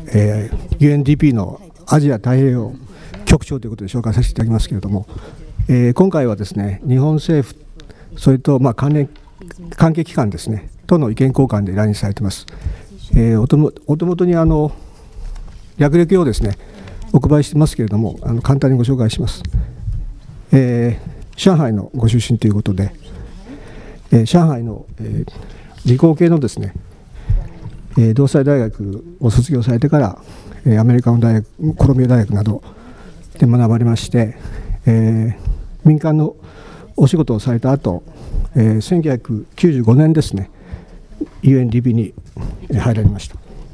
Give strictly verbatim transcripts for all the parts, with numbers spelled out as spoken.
えー、ユーエヌディーピー のアジア太平洋局長ということで紹介させていただきますけれども、えー、今回はですね、日本政府、それとまあ関連関係機関ですね、との意見交換で来日されています。えー、おともお手元にあの略歴をですね、お配りしてますけれども、あの簡単にご紹介します。えー、上海のご出身ということで、えー、上海の、えー、理工系のですね、えー、同済大学を卒業されてから、えー、アメリカの大学、コロンビア大学などで学ばれまして、えー、民間のお仕事をされた後、えー、せんきゅうひゃくきゅうじゅうごねんですね、ユーエヌディーピー に入られました。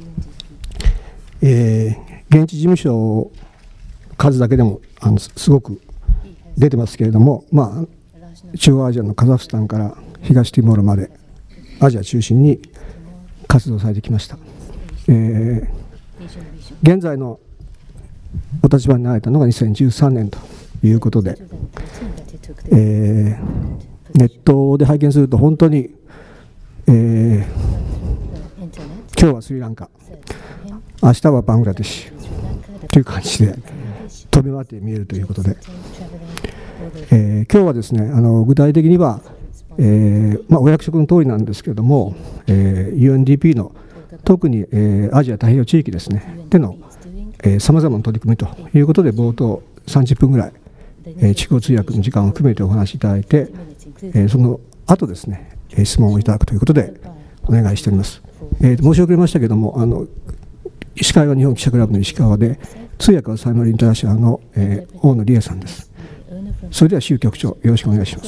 えー、現地事務所数だけでもあのすごく出てますけれども、まあ、中央アジアのカザフスタンから東ティモールまでアジア中心に活動されてきました。えー、現在のお立場になられたのがにせんじゅうさんねんということで、えー、ネットで拝見すると本当に、えー、今日はスリランカ、明日はバングラデシュという感じで飛び回って見えるということで、えー、今日はですね、あの具体的には、えーまあ、お役職の通りなんですけれども、えー、ユーエヌディーピー の特に、えー、アジア太平洋地域ですねでのさまざまな取り組みということで、冒頭さんじゅっぷんぐらい、えー、地方通訳の時間を含めてお話しいただいて、えー、その後ですね、質問をいただくということでお願いしております。えー、申し遅れましたけれども、あの司会は日本記者クラブの石川で、通訳はサイマルインターナショナルの、えー、大野理恵さんです。それでは周局長、よろしくお願いします。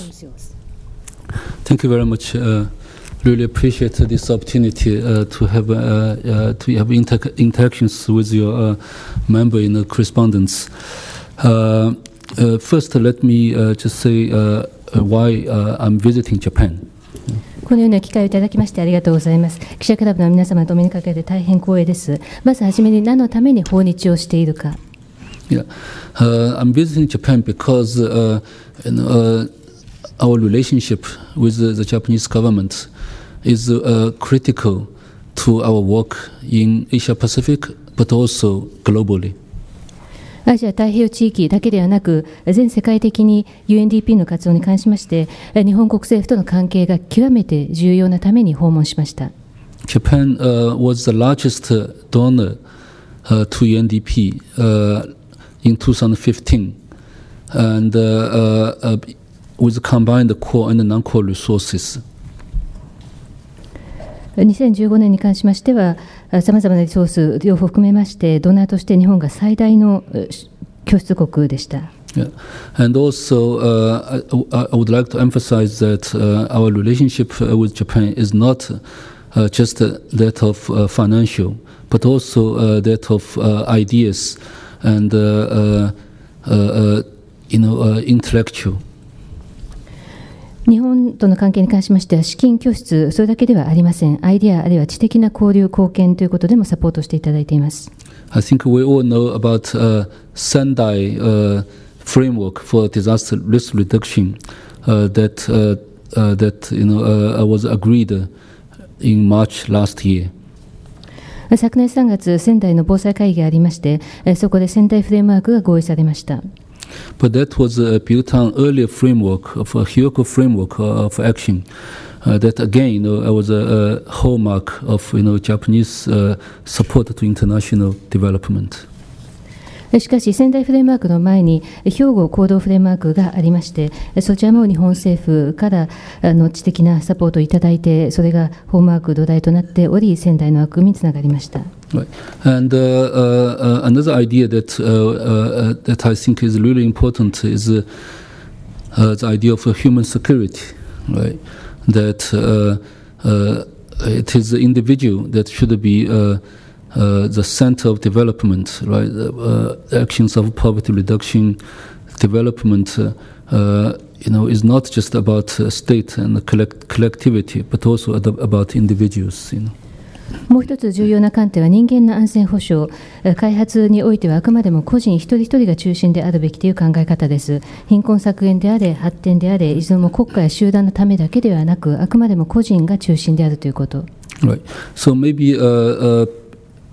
Thank you very much. Uh, really appreciate this opportunity uh, to have uh, uh, to have inter interactions with your uh, member in the correspondence. Uh, uh, first, let me uh, just say uh, why uh, I'm visiting Japan. このような機会をいただきましてありがとうございます。記者クラブの皆様とお目にかけて大変光栄です。まずはじめに何のために訪日をしているか。 Yeah, uh, I'm visiting Japan because uh, you know, uh, our relationship with the, the Japanese government is uh, critical to our work in Asia Pacific, but also globally. アジア太平洋地域だけではなく、全世界的に ユーエヌディーピー の活動に関しまして、日本国政府との関係が極めて重要なために訪問しました。 Japan uh, was the largest donor uh, to ユーエヌディーピーuh, in twenty fifteen, and uh, uh, uh, with combined core and non-core resources. にせんじゅうごねんに関しましては、さまざまなリソース両方含めまして、ドナーとして日本が最大の拠出国でした。 Yeah. And also, uh, I, I would like to emphasize that uh, our relationship with Japan is not uh, just that of uh, financial, but also uh, that of uh, ideas and uh, uh, uh, you know, uh, intellectual. 日本との関係に関しましては資金拠出、それだけではありません。アイデアあるいは知的な交流貢献ということでもサポートしていただいています。 I think we all know about uh, Sendai uh, framework for disaster risk reduction uh, that uh, uh, that you know uh, was agreed in March last year. 昨年さんがつ、仙台の防災会議がありまして、そこで仙台フレームワークが合意されました。 But that was uh, built on earlier framework of a Hyogo framework of action. Uh, that again, you know, was a, a hallmark of you know Japanese uh, support to international development. しかし仙台フレームワークの前に兵庫行動フレームワークがありまして、そちらも日本政府からの知的なサポートをいただいて、それがホームワーク土台となっており、仙台の枠組みにつながりました。 Right. And uh, uh, another idea that uh, uh, that I think is really important is uh, uh, the idea of uh, human security, right? That uh, uh, it is the individual that should be uh, uh, the center of development, right? Uh, actions of poverty reduction, development, uh, uh, you know, is not just about uh, state and collect collectivity, but also about individuals, you know. もう一つ重要な観点は人間の安全保障、開発においてはあくまでも個人一人一人が中心であるべきという考え方です。貧困削減であれ、発展であれ、いずれも国家や集団のためだけではなく、あくまでも個人が中心であるということ。 Right. So maybe uh, uh,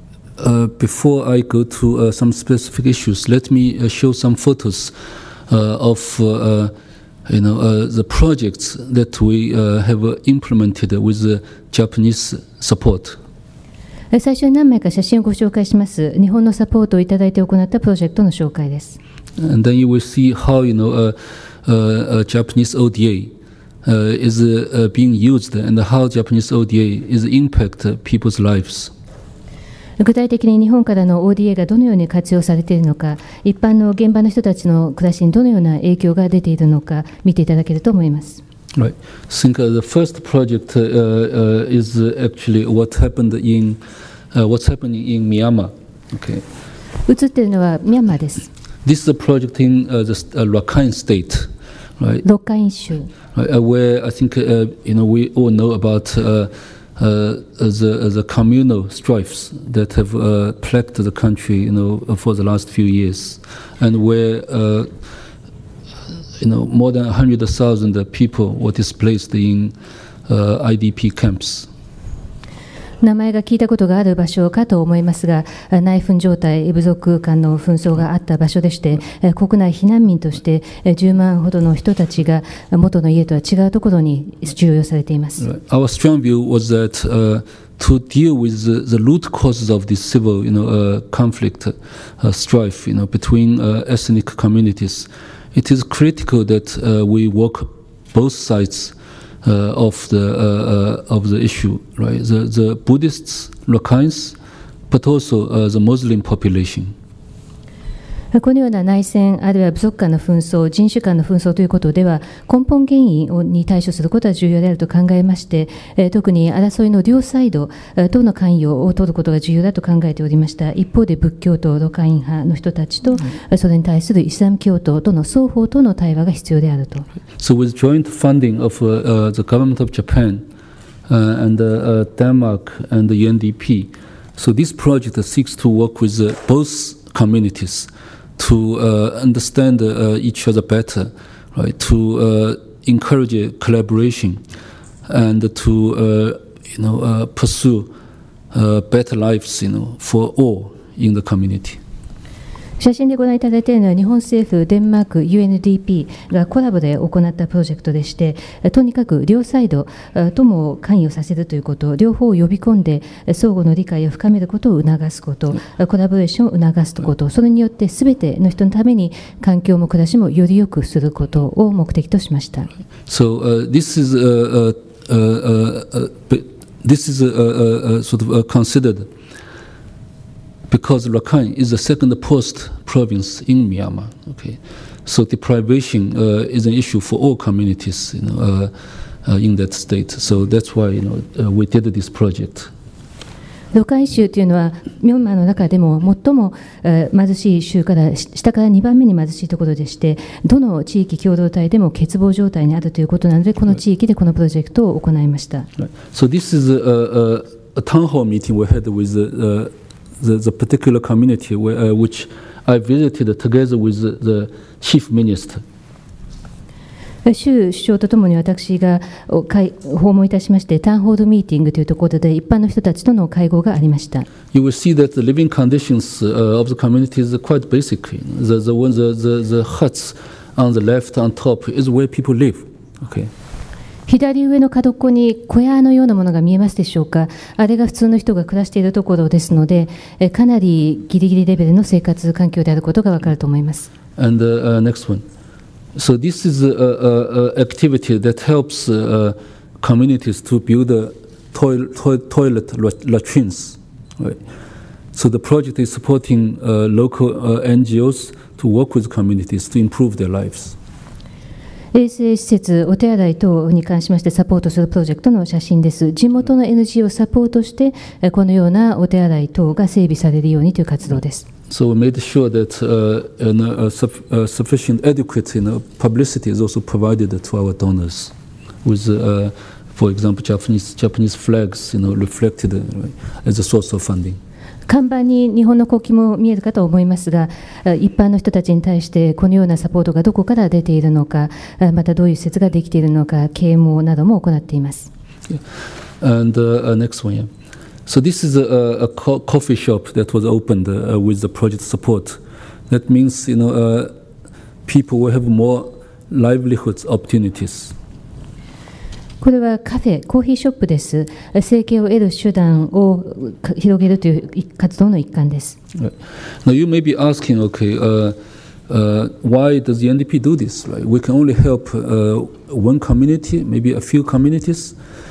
uh, before I go to uh, some specific issues, let me uh, show some photos uh, of uh, you know uh, the projects that we uh, have implemented with the Japanese support. 最初に何枚か写真をご紹介します。日本のサポートをいただいて行ったプロジェクトの紹介です。 And then you will see how you know uh, uh, uh, Japanese O D A uh, is uh, being used and how Japanese O D A is impact people's lives. 具体的に日本からの オーディーエー がどのように活用されているのか、一般の現場の人たちの暮らしにどのような影響が出ているのか見ていただけると思います。 Right. I think uh, the first project uh, uh, is actually what happened in uh, what's happening in Myanmar. Okay. 映っているのはミャンマーです。 This is a project in uh, the uh, Rakhine State, right? ロッカイン州。 Right, uh, where I think uh, you know we all know about uh, uh, the the communal strifes that have uh, plagued the country, you know, for the last few years, and where. Uh, You know, more than one hundred thousand people were displaced in uh, I D P camps. 名前が聞いたことがある場所かと思いますが、内紛状態、部族間の紛争があった場所でして、国内避難民としてじゅうまんほどの人たちが元の家とは違うところに収容されています。 Our strong view was that uh, to deal with the, the root causes of this civil, you know, uh, conflict, uh, strife, you know, between uh, ethnic communities. It is critical that uh, we work both sides uh, of the uh, uh, of the issue, right? The the Buddhists, Rakhines, but also uh, the Muslim population. このような内戦、あるいは部族間の紛争、人種間の紛争ということでは、根本原因に対処することは重要であると考えまして、特に争いの両サイド等の関与を取ることが重要だと考えておりました。一方で仏教徒、ロカイン派の人たちと、それに対するイスラム教徒との双方との対話が必要であると。 So with joint funding of uh, uh, the government of Japan uh, and uh, uh, Denmark and the U N D P, so this project seeks to work with uh, both communities. To uh, understand uh, each other better, right? To uh, encourage collaboration and to uh, you know uh, pursue uh, better lives, you know, for all in the community. 写真でご覧いただいているのは日本政府、デンマーク、ユーエヌディーピー がコラボで行ったプロジェクトでして、とにかく両サイドとも関与させるということ、両方を呼び込んで相互の理解を深めることを促すこと、コラボレーションを促すこと、それによってすべての人のために環境も暮らしもより良くすることを目的としました。 So, uh, this is uh, uh, uh, uh, this is uh, uh, uh, sort of uh, considered. Because Rakhine is the second post province in Myanmar, okay, so deprivation uh, is an issue for all communities, you know, uh, uh, in that state. So that's why you know uh, we did this project. ロカイン州というのはミャンマーの中でも最も、えー、貧しい州から下からにばんめに貧しいところでして、どの地域共同体でも欠乏状態にあるということなので、この地域でこのプロジェクトを行いました。 Right. So this is a, a, a town hall meeting we had with the, uh, the, the particular community where, uh, which I visited together with the, the chief minister. 州首相とともに私が訪問いたしまして、タウンホールミーティングというところで一般の人たちとの会合がありました。 You will see that the living conditions of the community is quite basic. The, the, the, the, the huts on the left on top is where people live. Okay. 左上の角っこに小屋のようなものが見えますでしょうか。あれが普通の人が暮らしているところですので、かなりギリギリレベルの生活環境であることがわかると思います。 And the uh, next one. So this is an activity that helps uh, communities to build a toilet, toilet, toilet latrines. Right? So the project is supporting uh, local uh, N G Os to work with communities to improve their lives. 衛生施設、お手洗い等に関しましてサポートするプロジェクトの写真です。地元の エヌジーオー をサポートして、このようなお手洗い等が整備されるようにという活動です。 So we made sure that uh, an, uh, suf- uh, sufficient, adequate you know, publicity is also provided to our donors, with, uh, for example, Japanese Japanese flags, you know, reflected uh, as a source of funding. 看板に日本の国旗も見えるかと思いますが、一般の人たちに対してこのようなサポートがどこから出ているのか、またどういう施設ができているのか、啓蒙なども行っています。 Yeah. And uh, next one, yeah. So this is a, a co- coffee shop that was opened uh, with the project support. That means, you know, uh, people will have more livelihood opportunities. これはカフェ、コーヒーショップです。生計を得る手段を広げるという活動の一環です。 Now you may be asking, okay, uh, uh, why does the N D P do this? Right? We can only help uh, one community, maybe a few communities.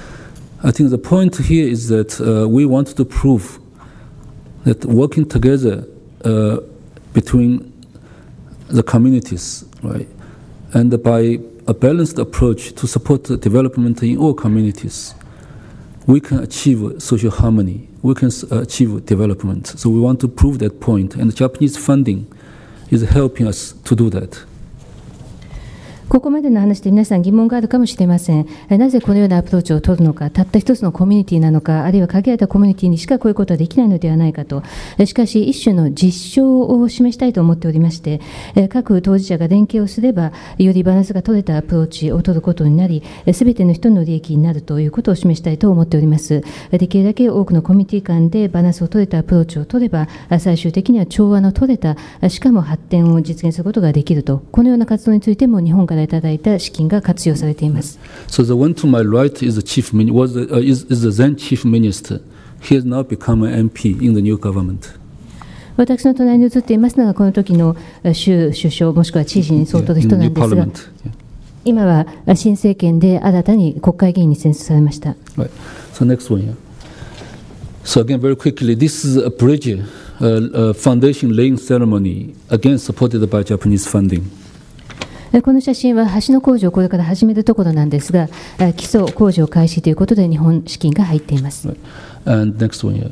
I think the point here is that uh, we want to prove that working together uh, between the communities, right, and by a balanced approach to support the development in all communities, we can achieve social harmony, we can achieve development. So we want to prove that point, and the Japanese funding is helping us to do that. ここまでの話で皆さん疑問があるかもしれません。なぜこのようなアプローチを取るのか、たった一つのコミュニティなのか、あるいは限られたコミュニティにしかこういうことはできないのではないかと。しかし一種の実証を示したいと思っておりまして、各当事者が連携をすればよりバランスが取れたアプローチを取ることになり、すべての人の利益になるということを示したいと思っております。できるだけ多くのコミュニティ間でバランスを取れたアプローチを取れば、最終的には調和の取れた、しかも発展を実現することができると。このような活動についても日本からいただいた資金が活用されています。 So the one to my right is the chief min- was the, uh, is, is the then chief minister. He has now become an M P in the new government. 私の隣に映っていますのがこの時の州首相もしくは知事に相当の人なんですが、今は新政権で新たに国会議員に選出されました。 Right. So next one, yeah. So again, very quickly, this is a bridge, uh, uh, foundation laying ceremony, again supported by Japanese funding. この写真は橋の工事をこれから始めるところなんですが、基礎工事を開始ということで日本資金が入っています。 And next one, yeah.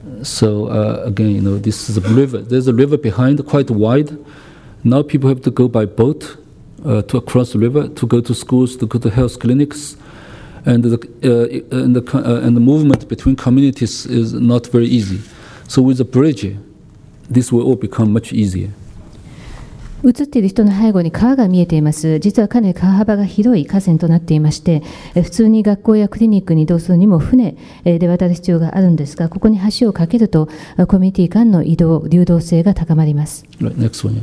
So uh, again, you know, this is a river. There's a river behind, quite wide. Now people have to go by boat uh, to across the river to go to schools, to go to health clinics, and the uh, and the uh, and the movement between communities is not very easy. So with a bridge, this will all become much easier. 映っている人の背後に川が見えています。実はかなり川幅が広い河川となっていまして、普通に学校やクリニックに移動するにも船で渡る必要があるんですが、ここに橋を架けるとコミュニティ間の移動、流動性が高まります。 Right, next one, yeah.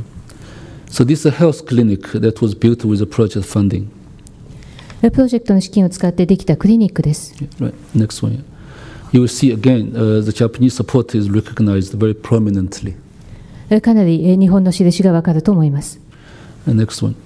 So this is a health clinic that was built with the project funding. プロジェクトの資金を使ってできたクリニックです。 Right, next one, yeah. You will see again, uh, the Japanese support is recognized very prominently. かなり日本の印がわかると思います。 And next one.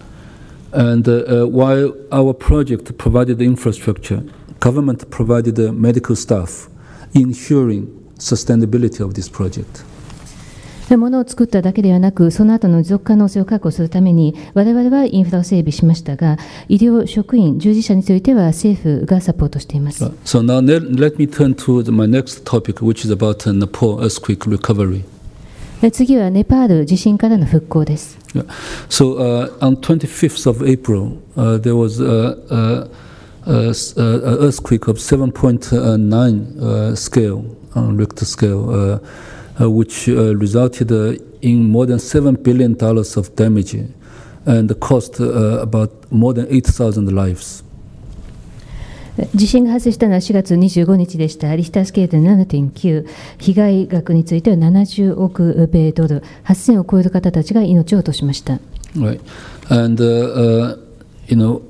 And uh, uh, while our project provided the infrastructure, government provided the medical staff, ensuring sustainability of this project. 物を作っただけではなく、その後の持続可能性を確保するために、我々はインフラを整備しましたが、医療職員、従事者については政府がサポートしています。 So now let me turn to the, my next topic, which is about uh, Nepal earthquake recovery. 次はネパール地震からの復興です。 Yeah. So uh, on twenty-fifth of April, uh, there was a, a, a, a earthquake of seven point nine uh, scale, on Richter scale, uh, uh, which uh, resulted uh, in more than seven billion dollars of damage and cost uh, about more than eight thousand lives. 地震が発生したのはしがつにじゅうごにちでした。リヒタースケール ななてんきゅう、被害額についてはななじゅうおく米ドル、はっせんを超える方たちが命を落としました。 Right. And, uh, uh, you know,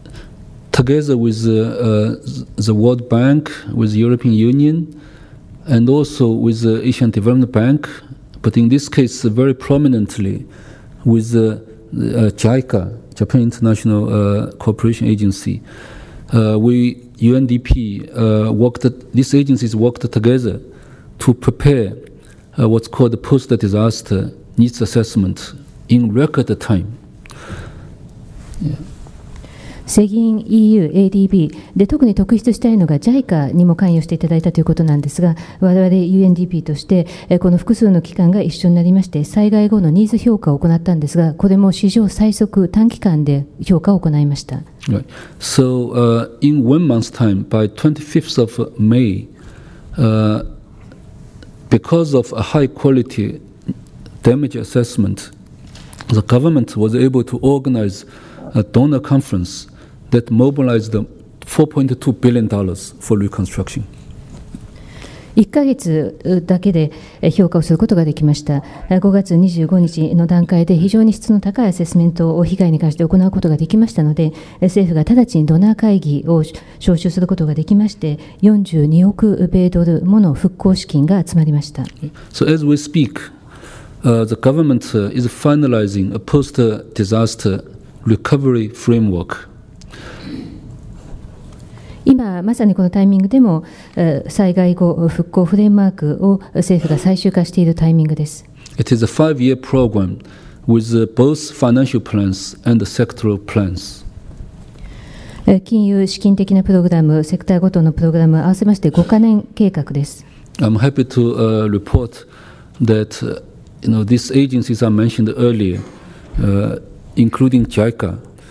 together with uh, uh, the World Bank, with the European Union, and also with the Asian Development Bank, but in this case very prominently with the uh, JICA, Japan International uh, Cooperation Agency. Uh, we, U N D P, uh, worked, these agencies worked together to prepare uh, what's called the post-disaster needs assessment in record time. Yeah. 世銀 イーユー、エーディービー で特に特筆したいのが ジャイカ にも関与していただいたということなんですが、我々 ユーエヌディーピー としてこの複数の機関が一緒になりまして災害後のニーズ評価を行ったんですが、これも史上最速短期間で評価を行いました。 Right. So, uh, in one month's time, by twenty-fifth of May, uh, because of a high quality damage assessment, the government was able to organize a donor conference that mobilized four point two billion dollars for reconstruction. いっかげつだけで評価をすることができました。ごがつにじゅうごにちの段階で非常に質の高いアセスメントを被害に関して行うことができましたので、政府が直ちにドナー会議を招集することができまして、よんじゅうにおく米ドルもの復興資金が集まりました。 So as we speak, uh, the government is finalizing a post-disaster recovery framework. 今まさにこのタイミングでも災害後復興フレームワークを政府が最終化しているタイミングです。 It is a five-year program with both financial plans and sectoral plans. 金融資金的なプログラム、セクターごとのプログラム合わせましてごかねん計画です。 I'm happy to、uh, report that、uh, you know, these agencies I mentioned earlier, uh, includingジャイカ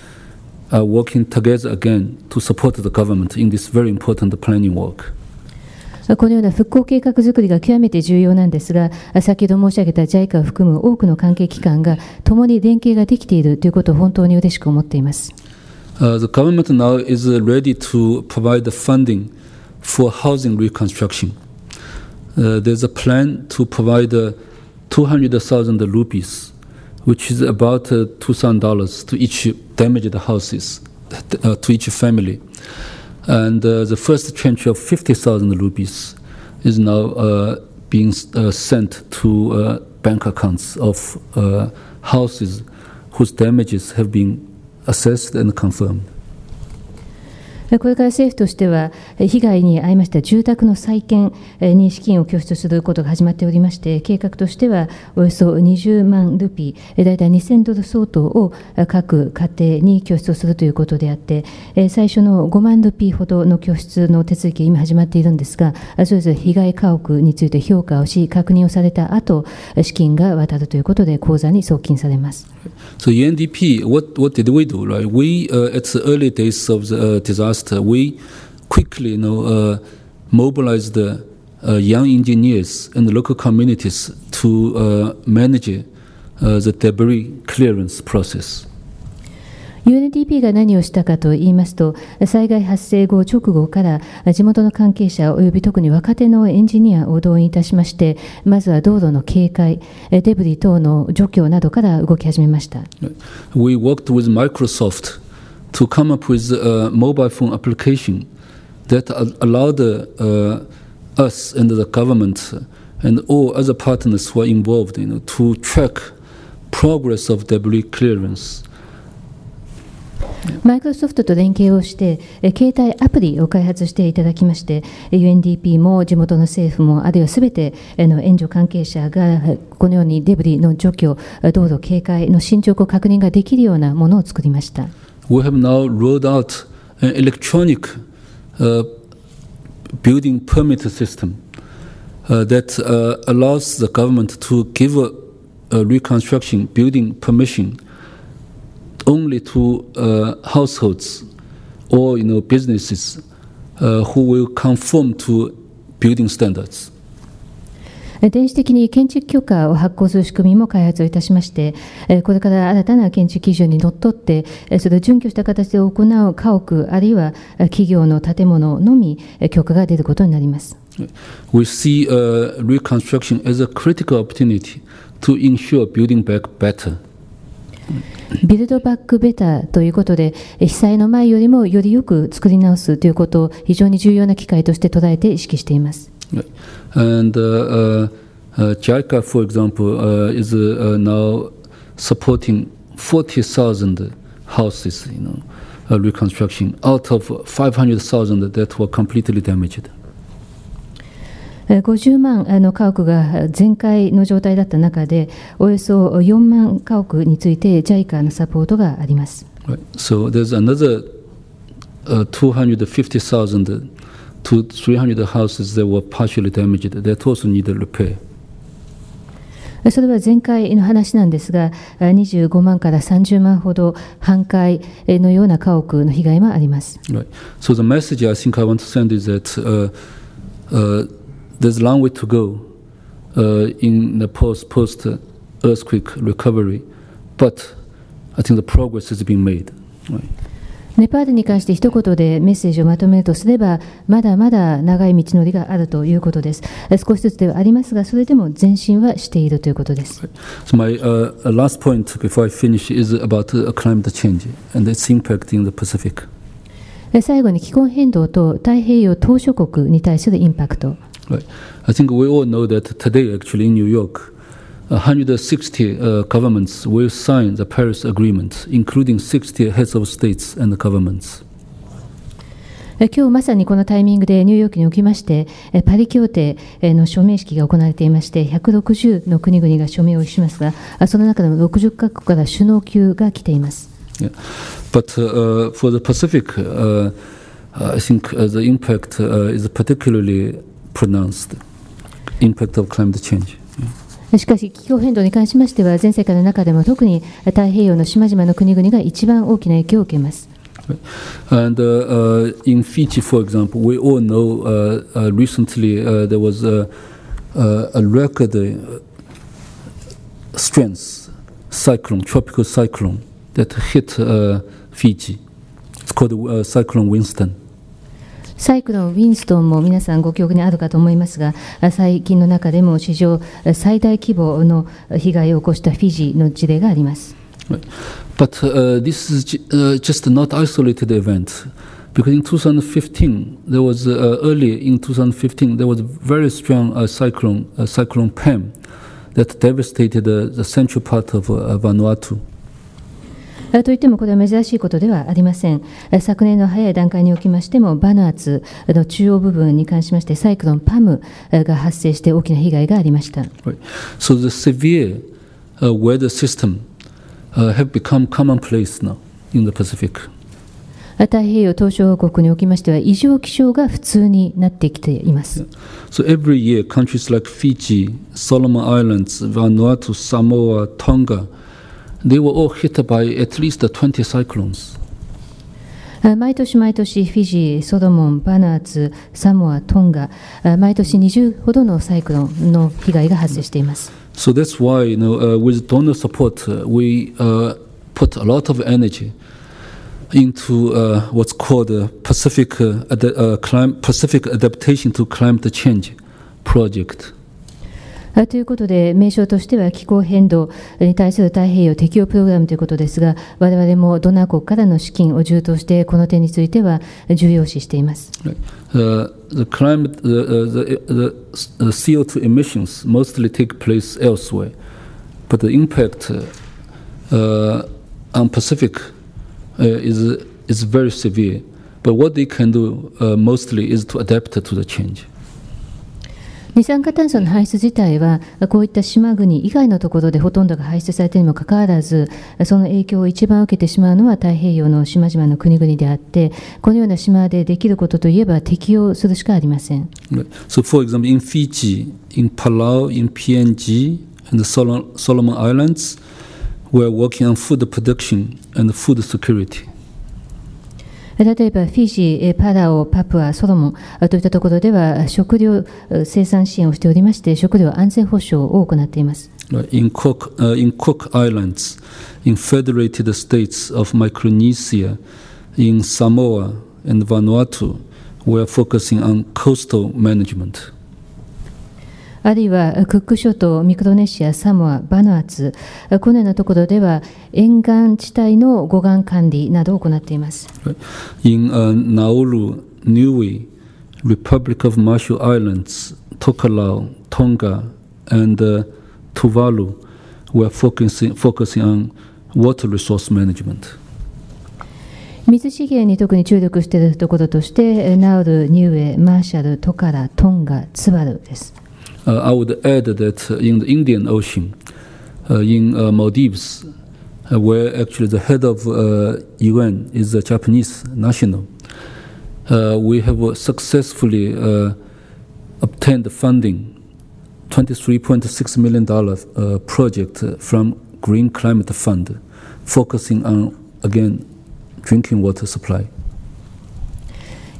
are working together again to support the government in this very important planning work. このような復興計画作りが極めて重要なんですが、先ほど申し上げた ジャイカ を含む多くの関係機関が共に連携ができているということを本当に嬉しく思っています。 Uh, the government now is ready to provide the funding for housing reconstruction. Uh, there's a plan to provide uh, two hundred thousand rupees, which is about uh, two thousand dollars to each damaged houses, uh, to each family. And uh, the first tranche of fifty thousand rupees is now uh, being uh, sent to uh, bank accounts of uh, houses whose damages have been assessed and confirmed. これから政府としては被害に遭いました住宅の再建に資金を拠出することが始まっておりまして、計画としてはおよそにじゅうまんルピー、大体にせんドル相当を各家庭に拠出をするということであって、最初のごまんルピーほどの拠出の手続きが今始まっているんですが、それぞれ被害家屋について評価をし確認をされた後、資金が渡るということで口座に送金されます。 Soユーエヌディーピー, what, what did we do, right? We, uh, at the early days of the uh, disaster, we quickly, you know, uh, mobilized the uh, young engineers and local communities to uh, manage uh, the debris clearance process. ユーエヌディーピー が何をしたかといいますと、災害発生後直後から地元の関係者および特に若手のエンジニアを動員いたしまして、まずは道路の警戒、デブリ等の除去などから動き始めました。 We worked with Microsoft to come up with a mobile phone application that allowed uh, us and the government and all other partners who are involved, you know, to track progress of debris clearance. マイクロソフトと連携をして、携帯アプリを開発していただきまして、ユーエヌディーピー も地元の政府も、あるいはすべての援助関係者が、このようにデブリの除去、道路警戒の進捗を確認ができるようなものを作りました。 We have now rolled out an electronic uh, building permit system uh, that uh, allows the government to give a, a reconstruction building permission only to uh, households or, you know, businesses uh, who will conform to building standards. 電子的に建築許可を発行する仕組みも開発をいたしまして、これから新たな建築基準にのっとって、それを準拠した形で行う家屋あるいは企業の建物のみ許可が出ることになります。 We see uh, reconstruction as a critical opportunity to ensure building back better. ビルドバックベターということで、被災の前よりもよりよく作り直すということを非常に重要な機会として捉えて意識しています。 And uh, uh, ジャイカ, for example, uh, is uh, now supporting forty thousand houses, you know, uh, reconstruction out of five hundred thousand that were completely damaged. ごじゅうまんの家屋が全壊の状態だった中で、およそよんまん家屋について ジャイカ のサポートがあります。 Right. So there's another uh, two hundred fifty thousand to three hundred houses that were partially damaged that also needed repair. それは全壊の話なんですが、にじゅうごまんからさんじゅうまんほど半壊のような家屋の被害もあります。 Right. So the message I think I want to send is that uh, uh, there's a long way to go uh, in the post post earthquake recovery, but I think the progress is being made. Right. ネパールに関して一言でメッセージをまとめるとすれば、まだまだ長い道のりがあるということです。少しずつではありますが、それでも前進はしているということです。 So my uh, last point before I finish is about uh, climate change and its impact in the Pacific. 最後に気候変動と太平洋島諸国に対するインパクト。 Right. I think we all know that today, actually, in New York, one hundred sixty uh, governments will sign the Paris Agreement, including sixty heads of states and governments. 今日まさにこのタイミングでニューヨークにおきましてパリ協定の署名式が行われていまして、ひゃくろくじゅうの国々が署名をしますが、その中でもろくじゅっカ国から首脳級が来ています。 Yeah. But uh, for the Pacific, uh, I think uh, the impact uh, is particularly pronounced. Impact of climate change. しかし気候変動に関しましては、全世界の中でも特に太平洋の島々の国々が一番大きな影響を受けます。 And uh, uh, in Fiji, for example, we all know uh, uh, recently uh, there was a, uh, a record uh, strength cyclone, tropical cyclone that hit uh, Fiji. It's called uh, Cyclone Winston. サイクロン・ウィンストンも皆さんご記憶にあるかと思いますが、最近の中でも史上最大規模の被害を起こしたフィジーの事例があります。 But uh, this is uh, just not isolated event, because in twenty fifteen there was uh, early in twenty fifteen there was a very strong uh, cyclone, uh, cyclone Pam, that devastated uh, the central part of uh, Vanuatu. といってもこれは珍しいことではありません。昨年の早い段階におきましても、バヌアツの中央部分に関しましてサイクロンパムが発生して大きな被害がありました。 Right. So the severe uh, weather system uh, have become commonplace now in the Pacific. 太平洋島しょ国におきましては異常気象が普通になってきています。 So every year, countries like Fiji, Solomon Islands, Vanuatu, Samoa, Tonga, they were all hit by at least twenty cyclones. 毎年毎年フィジー、ソロモン、バヌアツ、サモア、トンガ、毎年にじゅうほどのサイクロンの被害が発生しています。 So that's why, you know, uh, with donor support, uh, we uh, put a lot of energy into uh, what's called the Pacific, uh, ad- uh, clim- Pacific Adaptation to Climate Change Project. ということで、名称としては気候変動に対する太平洋適応プログラムということですが、我々もドナー国からの資金を充当して、この点については重要視しています。 Uh, the climate, the, the, the C O two emissions mostly take place elsewhere, but the impact uh, on Pacific uh, is is very severe. But what they can do uh, mostly is to adapt to the change. 二酸化炭素の排出自体はこういった島国以外のところでほとんどが排出されているにもかかわらず、その影響を一番受けてしまうのは太平洋の島々の国々であって、このような島でできることといえば適用するしかありません。 So, for example, in Fiji, in Palau, in P N G, and the Solomon Islands, we are working on food production and food security. 例えばフィジー、パラオ、パプア、ソロモンといったところでは食料生産支援をしておりまして、食料安全保障を行っています。 In Cook, uh, in Cook Islands, in federated states of Micronesia, in Samoa and Vanuatu, we are focusing on coastal management. あるいはクック諸島、ミクロネシア、サモア、バヌアツ、このようなところでは沿岸地帯の護岸管理などを行っています。 In uh, Nauru, Niue, Republic of Marshall Islands, Tokelau, Tonga, and uh, Tuvalu, we are focusing, focusing on water resource management. 水資源に特に注力しているところとして、ナウル、ニューエ、マーシャル、トカラ、トンガ、ツバルです。 Uh, I would add that in the Indian Ocean, uh, in uh, Maldives, uh, where actually the head of uh, U N is a Japanese national, uh, we have successfully uh, obtained funding, twenty-three point six million dollars uh, project from Green Climate Fund, focusing on, again, drinking water supply.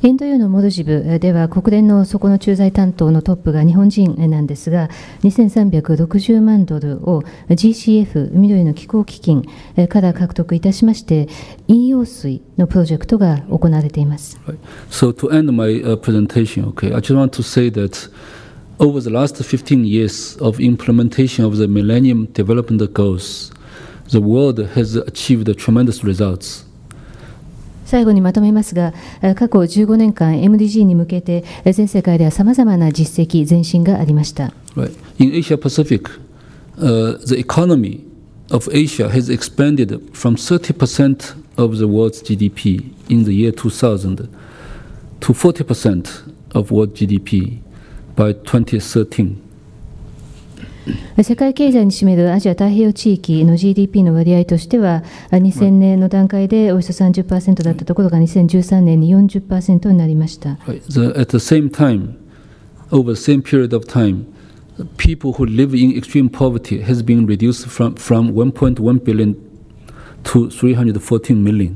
インド洋のモルジブでは国連のそこの駐在担当のトップが日本人なんですが、にせんさんびゃくろくじゅうまんドルを ジーシーエフ 緑の気候基金から獲得いたしまして、飲用水のプロジェクトが行われています。 Right. So to end my、uh, presentation, okay, I just want to say that over the last fifteen years of implementation of the Millennium Development Goals, the world has achieved tremendous results. 最後にまとめますが、過去じゅうごねんかん エムディージー に向けて全世界ではさまざまな実績、前進がありました。 Right. In Asia Pacific, uh, the economy of Asia has expanded from thirty percent of the world's G D P in the year two thousand to forty percent of world G D P by twenty thirteen. 世界経済に占めるアジア太平洋地域の ジーディーピー の割合としては、にせんねんの段階でおよそ さんじゅっパーセント だったところがにせんじゅうさんねんに よんじゅっパーセント になりました。 Right. The, at the same time, over the same period of time, people who live in extreme poverty has been reduced from, from one point one billion to three hundred fourteen million.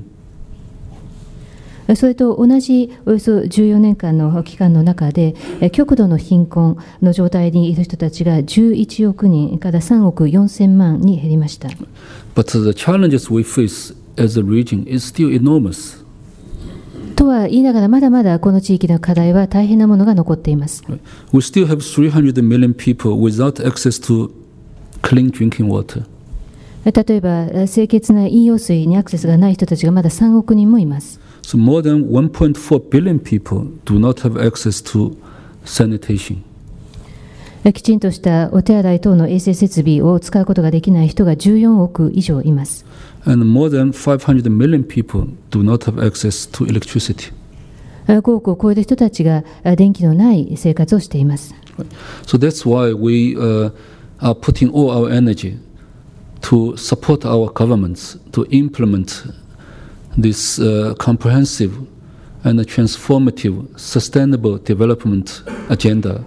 それと同じおよそじゅうよねんかんの期間の中で、極度の貧困の状態にいる人たちがじゅういちおくにんからさんおくよんせんまんに減りました。 But the challenges we face as a region is still enormous. とは言いながら、まだまだこの地域の課題は大変なものが残っています。 We still have three hundred million people without access to clean drinking water. 例えば、清潔な飲用水にアクセスがない人たちがまださんおくにんもいます。 So more than one point four billion people do not have access to sanitation. きちんとしたお手洗い等の衛生設備を使うことができない人がじゅうよんおく以上います。 And more than five hundred million people do not have access to electricity. ごおくを超える人たちが電気のない生活をしています。 So that's why we、uh, are putting all our energy to support our governments to implement this uh, comprehensive and transformative sustainable development agenda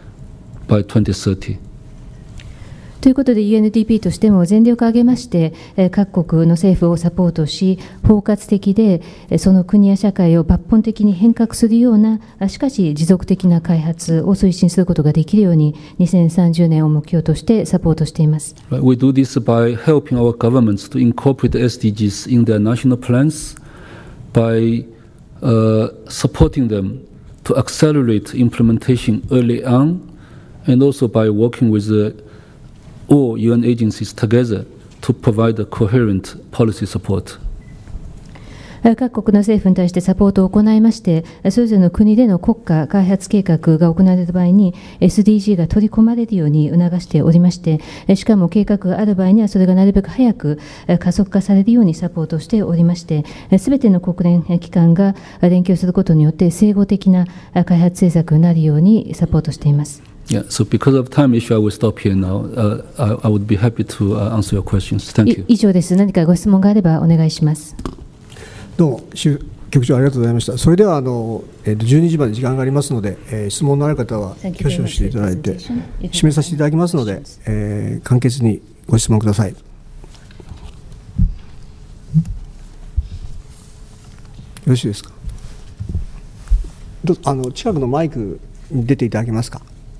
by twenty thirty. ということで ユーエヌディーピー としても全力を挙げまして各国の政府をサポートし、包括的でその国や社会を抜本的に変革するような、しかし持続的な開発を推進することができるようににせんさんじゅうねんを目標としてサポートしています。 We do this by helping our governments to incorporateエスディージー in their national plans, by uh, supporting them to accelerate implementation early on, and also by working with the all ユーエヌ agencies together to provide a coherent policy support. 各国の政府に対してサポートを行いまして、それぞれの国での国家開発計画が行われた場合に エスディージー が取り込まれるように促しておりまして、しかも計画がある場合にはそれがなるべく早く加速化されるようにサポートしておりまして、すべての国連機関が連携することによって整合的な開発政策になるようにサポートしています。 Yeah, so because of time issue, I will stop here now. Uh, I, I would be happy to uh, answer your questions. Thank you. 以上です。何かご質問があればお願いします。 どうも、周局長ありがとうございました。それではあの、えー、とじゅうにじまで時間がありますので、えー、質問のある方は挙手をしていただいて締めさせていただきますので、えー、簡潔にご質問ください。よろしいですか。どあの近くのマイクに出ていただけますか。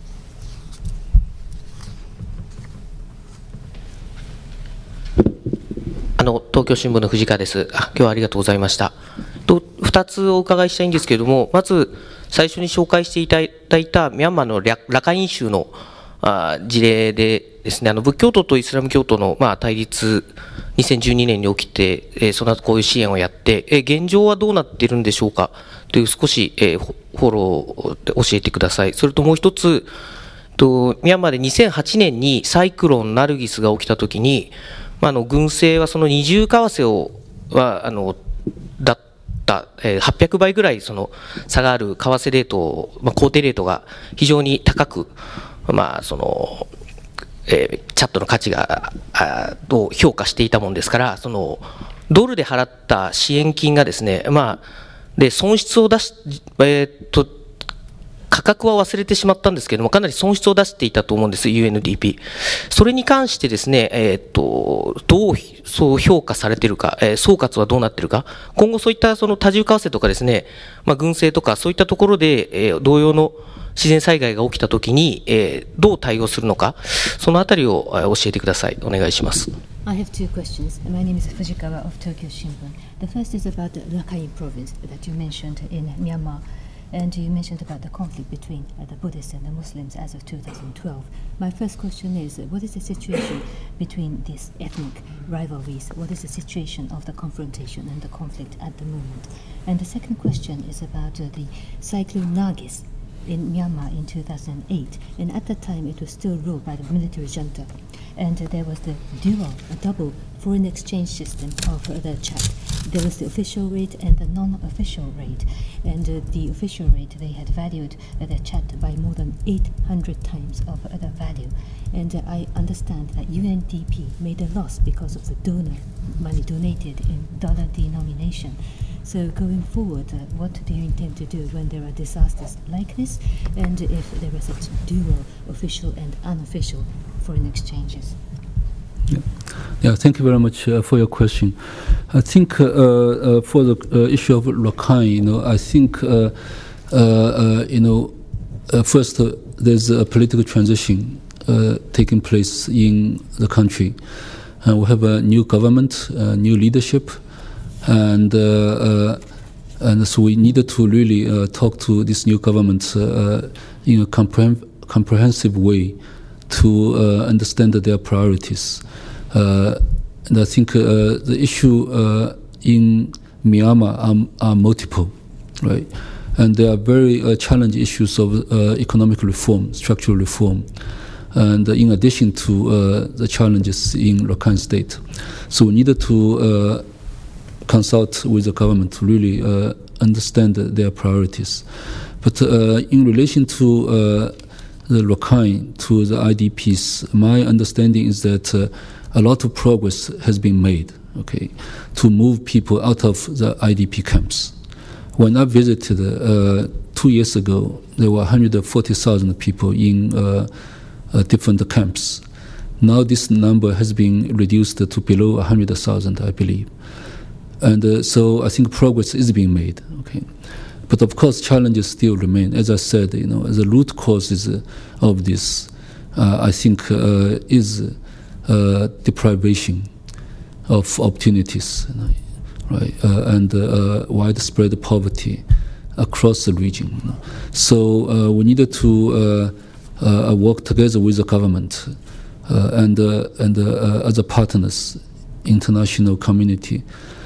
あの東京新聞の藤川です。あ、今日はありがとうございました。とふたつお伺いしたいんですけれども、まず最初に紹介していただいたミャンマーのラカイン州のあ事例でですね、あの仏教徒とイスラム教徒のまあ対立、にせんじゅうにねんに起きて、えー、その後こういう支援をやって、えー、現状はどうなっているんでしょうかという少し、えー、フォローで教えてください。それともう一つ、とミャンマーでにせんはちねんにサイクロンナルギスが起きたときに、まあ、あの軍政はその二重為替をはあのだった、えー、はっぴゃくばいぐらいその差がある為替レート、まあ、工程レートが非常に高く、まあそのえー、チャットの価値があを評価していたもんですから、そのドルで払った支援金がですね、まあで損失を出し、えー、と価格は忘れてしまったんですけども、かなり損失を出していたと思うんです、ユーエヌディーピー。それに関してですね、えー、っと、どうそう評価されているか、えー、総括はどうなっているか、今後そういったその多重為替とかですね、まあ、軍政とかそういったところで、えー、同様の自然災害が起きたときに、えー、どう対応するのか、そのあたりを教えてください。お願いします。 I have two questions. My name is Fujikawa of Tokyo Shimbun. The first is about the Rakhine province that you mentioned in Myanmar. And you mentioned about the conflict between uh, the Buddhists and the Muslims as of two thousand twelve. My first question is, uh, what is the situation between these ethnic rivalries? What is the situation of the confrontation and the conflict at the moment? And the second question is about uh, the cyclone Nargis in Myanmar in two thousand eight. And at that time, it was still ruled by the military junta. And uh, there was the dual, a double foreign exchange system of uh, the Chad. There was the official rate and the non-official rate. And uh, the official rate, they had valued uh, the Chad by more than eight hundred times of uh, the value. And uh, I understand that U N D P made a loss because of the donor money donated in dollar denomination. So going forward, uh, what do you intend to do when there are disasters like this, and if there is such dual official and unofficial foreign exchanges? Yeah. yeah, thank you very much uh, for your question. I think uh, uh, for the uh, issue of Rakhine, you know, I think uh, uh, uh, you know, uh, first uh, there's a political transition uh, taking place in the country. Uh, we have a new government, uh, new leadership. And uh, uh, and so we needed to really uh, talk to this new government uh, in a compreh- comprehensive way to uh, understand their priorities. Uh, and I think uh, the issue uh, in Myanmar are, are multiple, right? And there are very uh, challenging issues of uh, economic reform, structural reform, and uh, in addition to uh, the challenges in Rakhine State. So we needed to uh, consult with the government to really uh, understand their priorities. But uh, in relation to uh, the Rakhine, to the I D Ps, my understanding is that uh, a lot of progress has been made, okay, to move people out of the I D P camps. When I visited uh, two years ago, there were one hundred forty thousand people in uh, uh, different camps. Now this number has been reduced to below one hundred thousand, I believe. And uh, so I think progress is being made. Okay, but of course challenges still remain. As I said, you know, the root causes uh, of this, uh, I think, uh, is uh, deprivation of opportunities, you know, right, uh, and uh, widespread poverty across the region. You know. So uh, we needed to uh, uh, work together with the government uh, and uh, and uh, other partners, international community,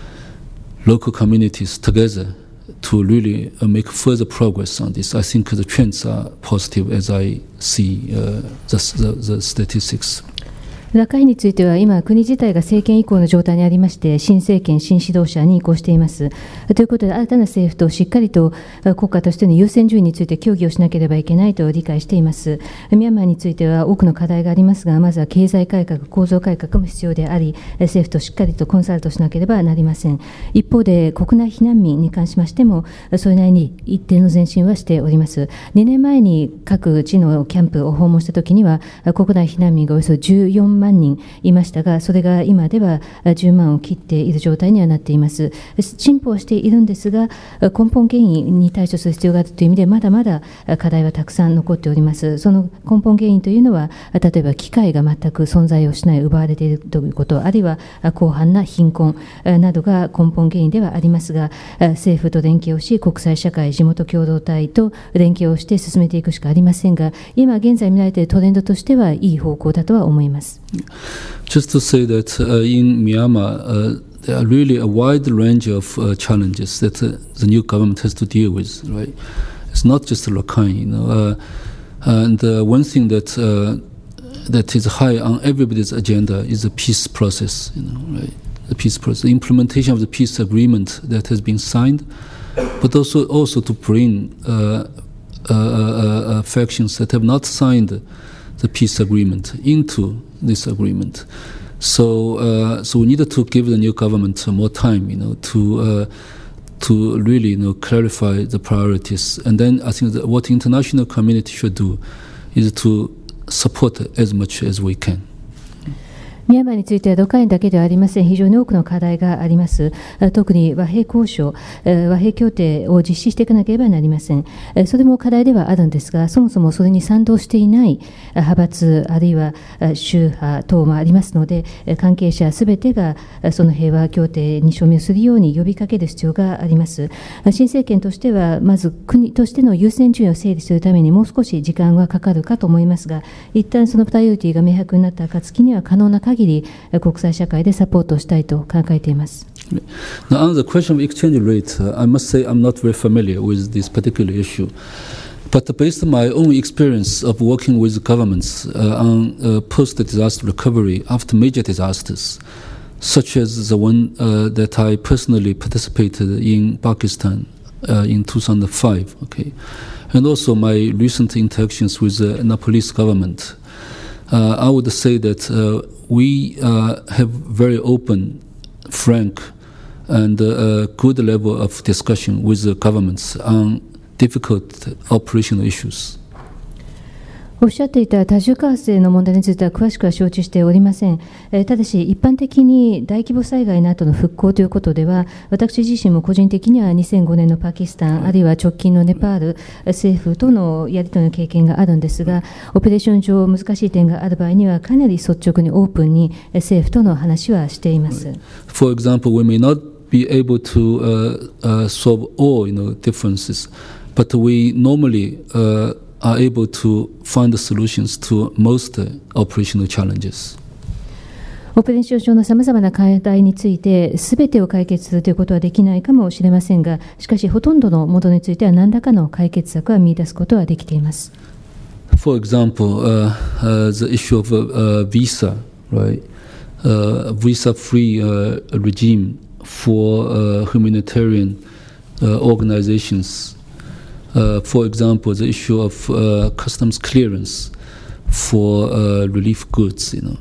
local communities together to really uh, make further progress on this. I think the trends are positive as I see uh, the, the, the statistics. ラカインについては今、国自体が政権移行の状態にありまして、新政権、新指導者に移行しています。ということで、新たな政府としっかりと国家としての優先順位について協議をしなければいけないと理解しています。ミャンマーについては多くの課題がありますが、まずは経済改革、構造改革も必要であり、政府としっかりとコンサルトしなければなりません。一方で、国内避難民に関しましても、それなりに一定の前進はしております。にねんまえに各地のキャンプを訪問したときには、国内避難民がおよそじゅうよんまんにんいましたが、それが今ではじゅうまんを切っている状態にはなっています。進歩はしているんですが、根本原因に対処する必要があるという意味で、まだまだ課題はたくさん残っております。その根本原因というのは、例えば機会が全く存在をしない、奪われているということ、あるいは広範な貧困などが根本原因ではありますが、政府と連携をし、国際社会、地元共同体と連携をして進めていくしかありませんが、今現在見られているトレンドとしてはいい方向だとは思います。 Just to say that uh, in Myanmar, uh, there are really a wide range of uh, challenges that uh, the new government has to deal with. Right? It's not just Rakhine, you know. Uh, and uh, one thing that uh, that is high on everybody's agenda is the peace process. You know, right? The peace process, the implementation of the peace agreement that has been signed, but also also to bring uh, uh, uh, uh, factions that have not signed the peace agreement into this agreement. So, uh, so we needed to give the new government more time, you know, to uh, to really, you know, clarify the priorities. And then I think that what the international community should do is to support as much as we can. ミャンマーについては土管だけではありません。非常に多くの課題があります。特に和平交渉、和平協定を実施していかなければなりません。それも課題ではあるんですが、そもそもそれに賛同していない派閥あるいは宗派等もありますので、関係者すべてがその平和協定に署名するように呼びかける必要があります。新政権としてはまず国としての優先順位を整理するためにもう少し時間はかかるかと思いますが、一旦そのプライオリティが明白になった暁には可能な限り国際社会でサポートしたいと考えています。 Now, on the question of exchange rate, uh, I must say I'm not very familiar with this particular issue. But based on my own experience of working with governments uh, on uh, post-disaster recovery after major disasters, such as the one uh, that I personally participated in Pakistan uh, in two thousand five, okay, and also my recent interactions with the Nepalese government, uh, I would say that uh, we uh, have very open, frank, and uh, good level of discussion with the governments on difficult operational issues. おっしゃっていた多重為替の問題については詳しくは承知しておりません。えー、ただし一般的に大規模災害の後の復興ということでは、私自身も個人的にはにせんごねんのパキスタンあるいは直近のネパール政府とのやり取りの経験があるんですが、オペレーション上難しい点がある場合にはかなり率直にオープンに政府との話はしています。 For example, we may not be able to uh, uh, solve all, you know, differences, but we normally uh, are able to find the solutions to most uh, operational challenges. オペレーション上のさまざまな課題についてすべてを解決するということはできないかもしれませんが、しかしほとんどのものについては何らかの解決策は見出すことはできています。 For example, uh, uh, the issue of uh, visa, right? Uh, visa-free uh, regime for uh, humanitarian uh, organizations. Uh, for example, the issue of uh, customs clearance for uh, relief goods, you know.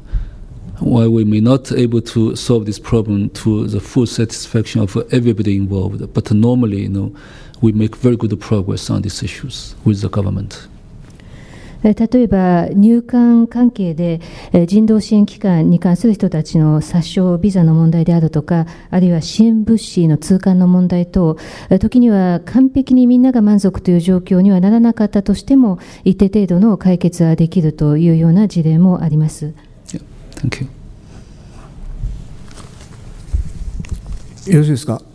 While we may not be able to solve this problem to the full satisfaction of everybody involved, but normally, you know, we make very good progress on these issues with the government. 例えば入管関係で人道支援機関に関する人たちの殺傷ビザの問題であるとか、あるいは支援物資の通関の問題等、時には完璧にみんなが満足という状況にはならなかったとしても一定程度の解決はできるというような事例もあります。 Yeah, thank you. よろしいですか。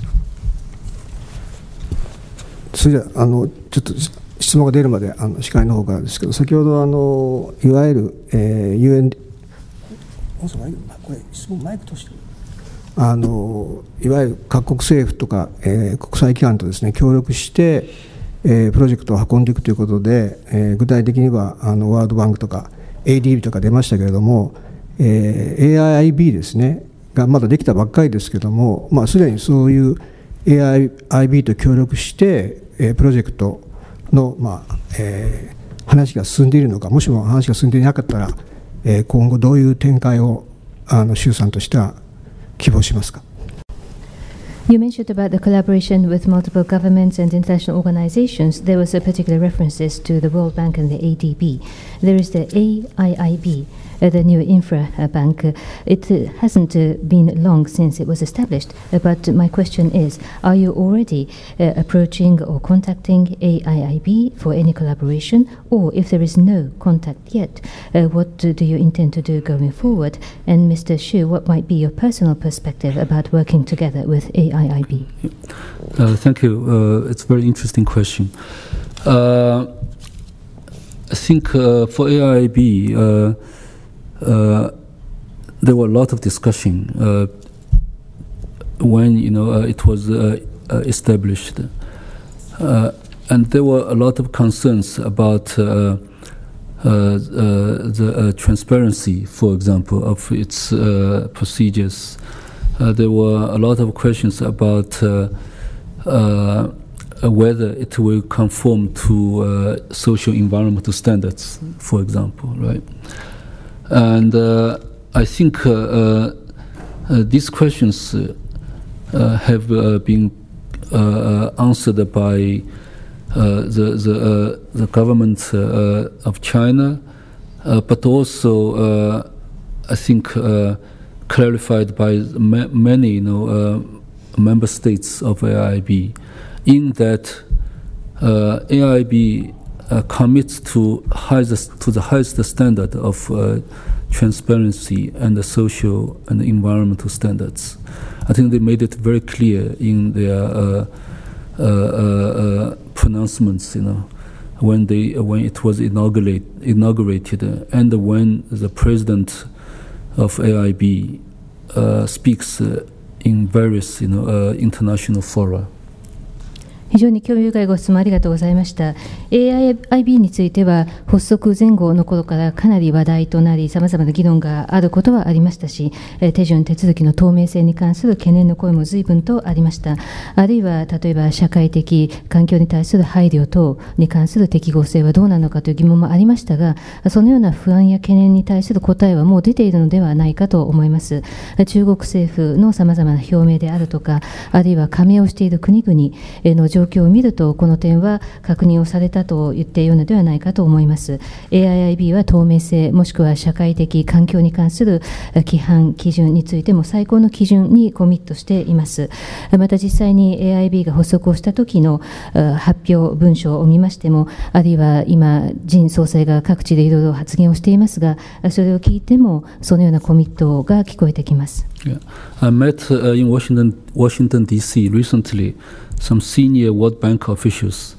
それじゃあ、あのちょっと質問が出るまであの司会の方からですけど、先ほどあのいわゆる、えー、ユーエヌ これ質問マイクとしてあのいわゆる各国政府とか、えー、国際機関とですね協力して、えー、プロジェクトを運んでいくということで、えー、具体的にはあのワールドバンクとか エーディービー とか出ましたけれども、えー、エーアイビー ですねがまだできたばっかりですけども、まあ、すでにそういう エーアイビー と協力して、えー、プロジェクトの、まあえー、話が進んでいるのか、もしも話が進んでいなかったら、えー、今後どういう展開をあの衆参としては希望しますか。 You mentioned about the collaboration with multiple governments and international organizations. There was a particular references to the World Bank and the A D B. There is the A I I B, uh, the new infra bank. It uh, hasn't uh, been long since it was established, uh, but my question is, are you already uh, approaching or contacting A I I B for any collaboration? Or if there is no contact yet, uh, what do you intend to do going forward? And Mister Xu, what might be your personal perspective about working together with A I I B? Uh, thank you. Uh, it's a very interesting question. Uh, I think uh, for A I I B, uh, uh, there were a lot of discussion uh, when you know uh, it was uh, uh, established, uh, and there were a lot of concerns about uh, uh, uh, the uh, transparency, for example, of its uh, procedures. Uh, there were a lot of questions about uh, uh, whether it will conform to uh, social environmental standards, for example, right? And uh, I think uh, uh, uh, these questions uh, uh, have uh, been uh, answered by uh, the the, uh, the government uh, of China, uh, but also uh, I think uh, clarified by ma many you know uh, member states of A I I B, in that uh, A I I B uh, commits to highest to the highest standard of uh, transparency and the social and environmental standards. I think they made it very clear in their uh, uh, uh, pronouncements, you know, when they when it was inaugurate, inaugurated, uh, and when the president of A I I B uh, speaks uh, in various, you know, uh, international fora. 非常に興味深いご質問ありがとうございました。 エーアイアイビー については発足前後の頃からかなり話題となり、さまざまな議論があることはありましたし、手順手続きの透明性に関する懸念の声も随分とありました。あるいは例えば社会的環境に対する配慮等に関する適合性はどうなのかという疑問もありましたが、そのような不安や懸念に対する答えはもう出ているのではないかと思います。中国政府のさまざまな表明であるとか、あるいは加盟をしている国々の状況を見ると、この点は確認をされたと言っているのではないかと思います。 エーアイアイビー は透明性もしくは社会的環境に関する規範基準についても最高の基準にコミットしています。また実際に エーアイアイビー が発足をした時の発表文書を見ましても、あるいは今陳総裁が各地でいろいろ発言をしていますが、それを聞いてもそのようなコミットが聞こえてきます。 Yeah. I met uh, in Washington, Washington D C recently some senior World Bank officials,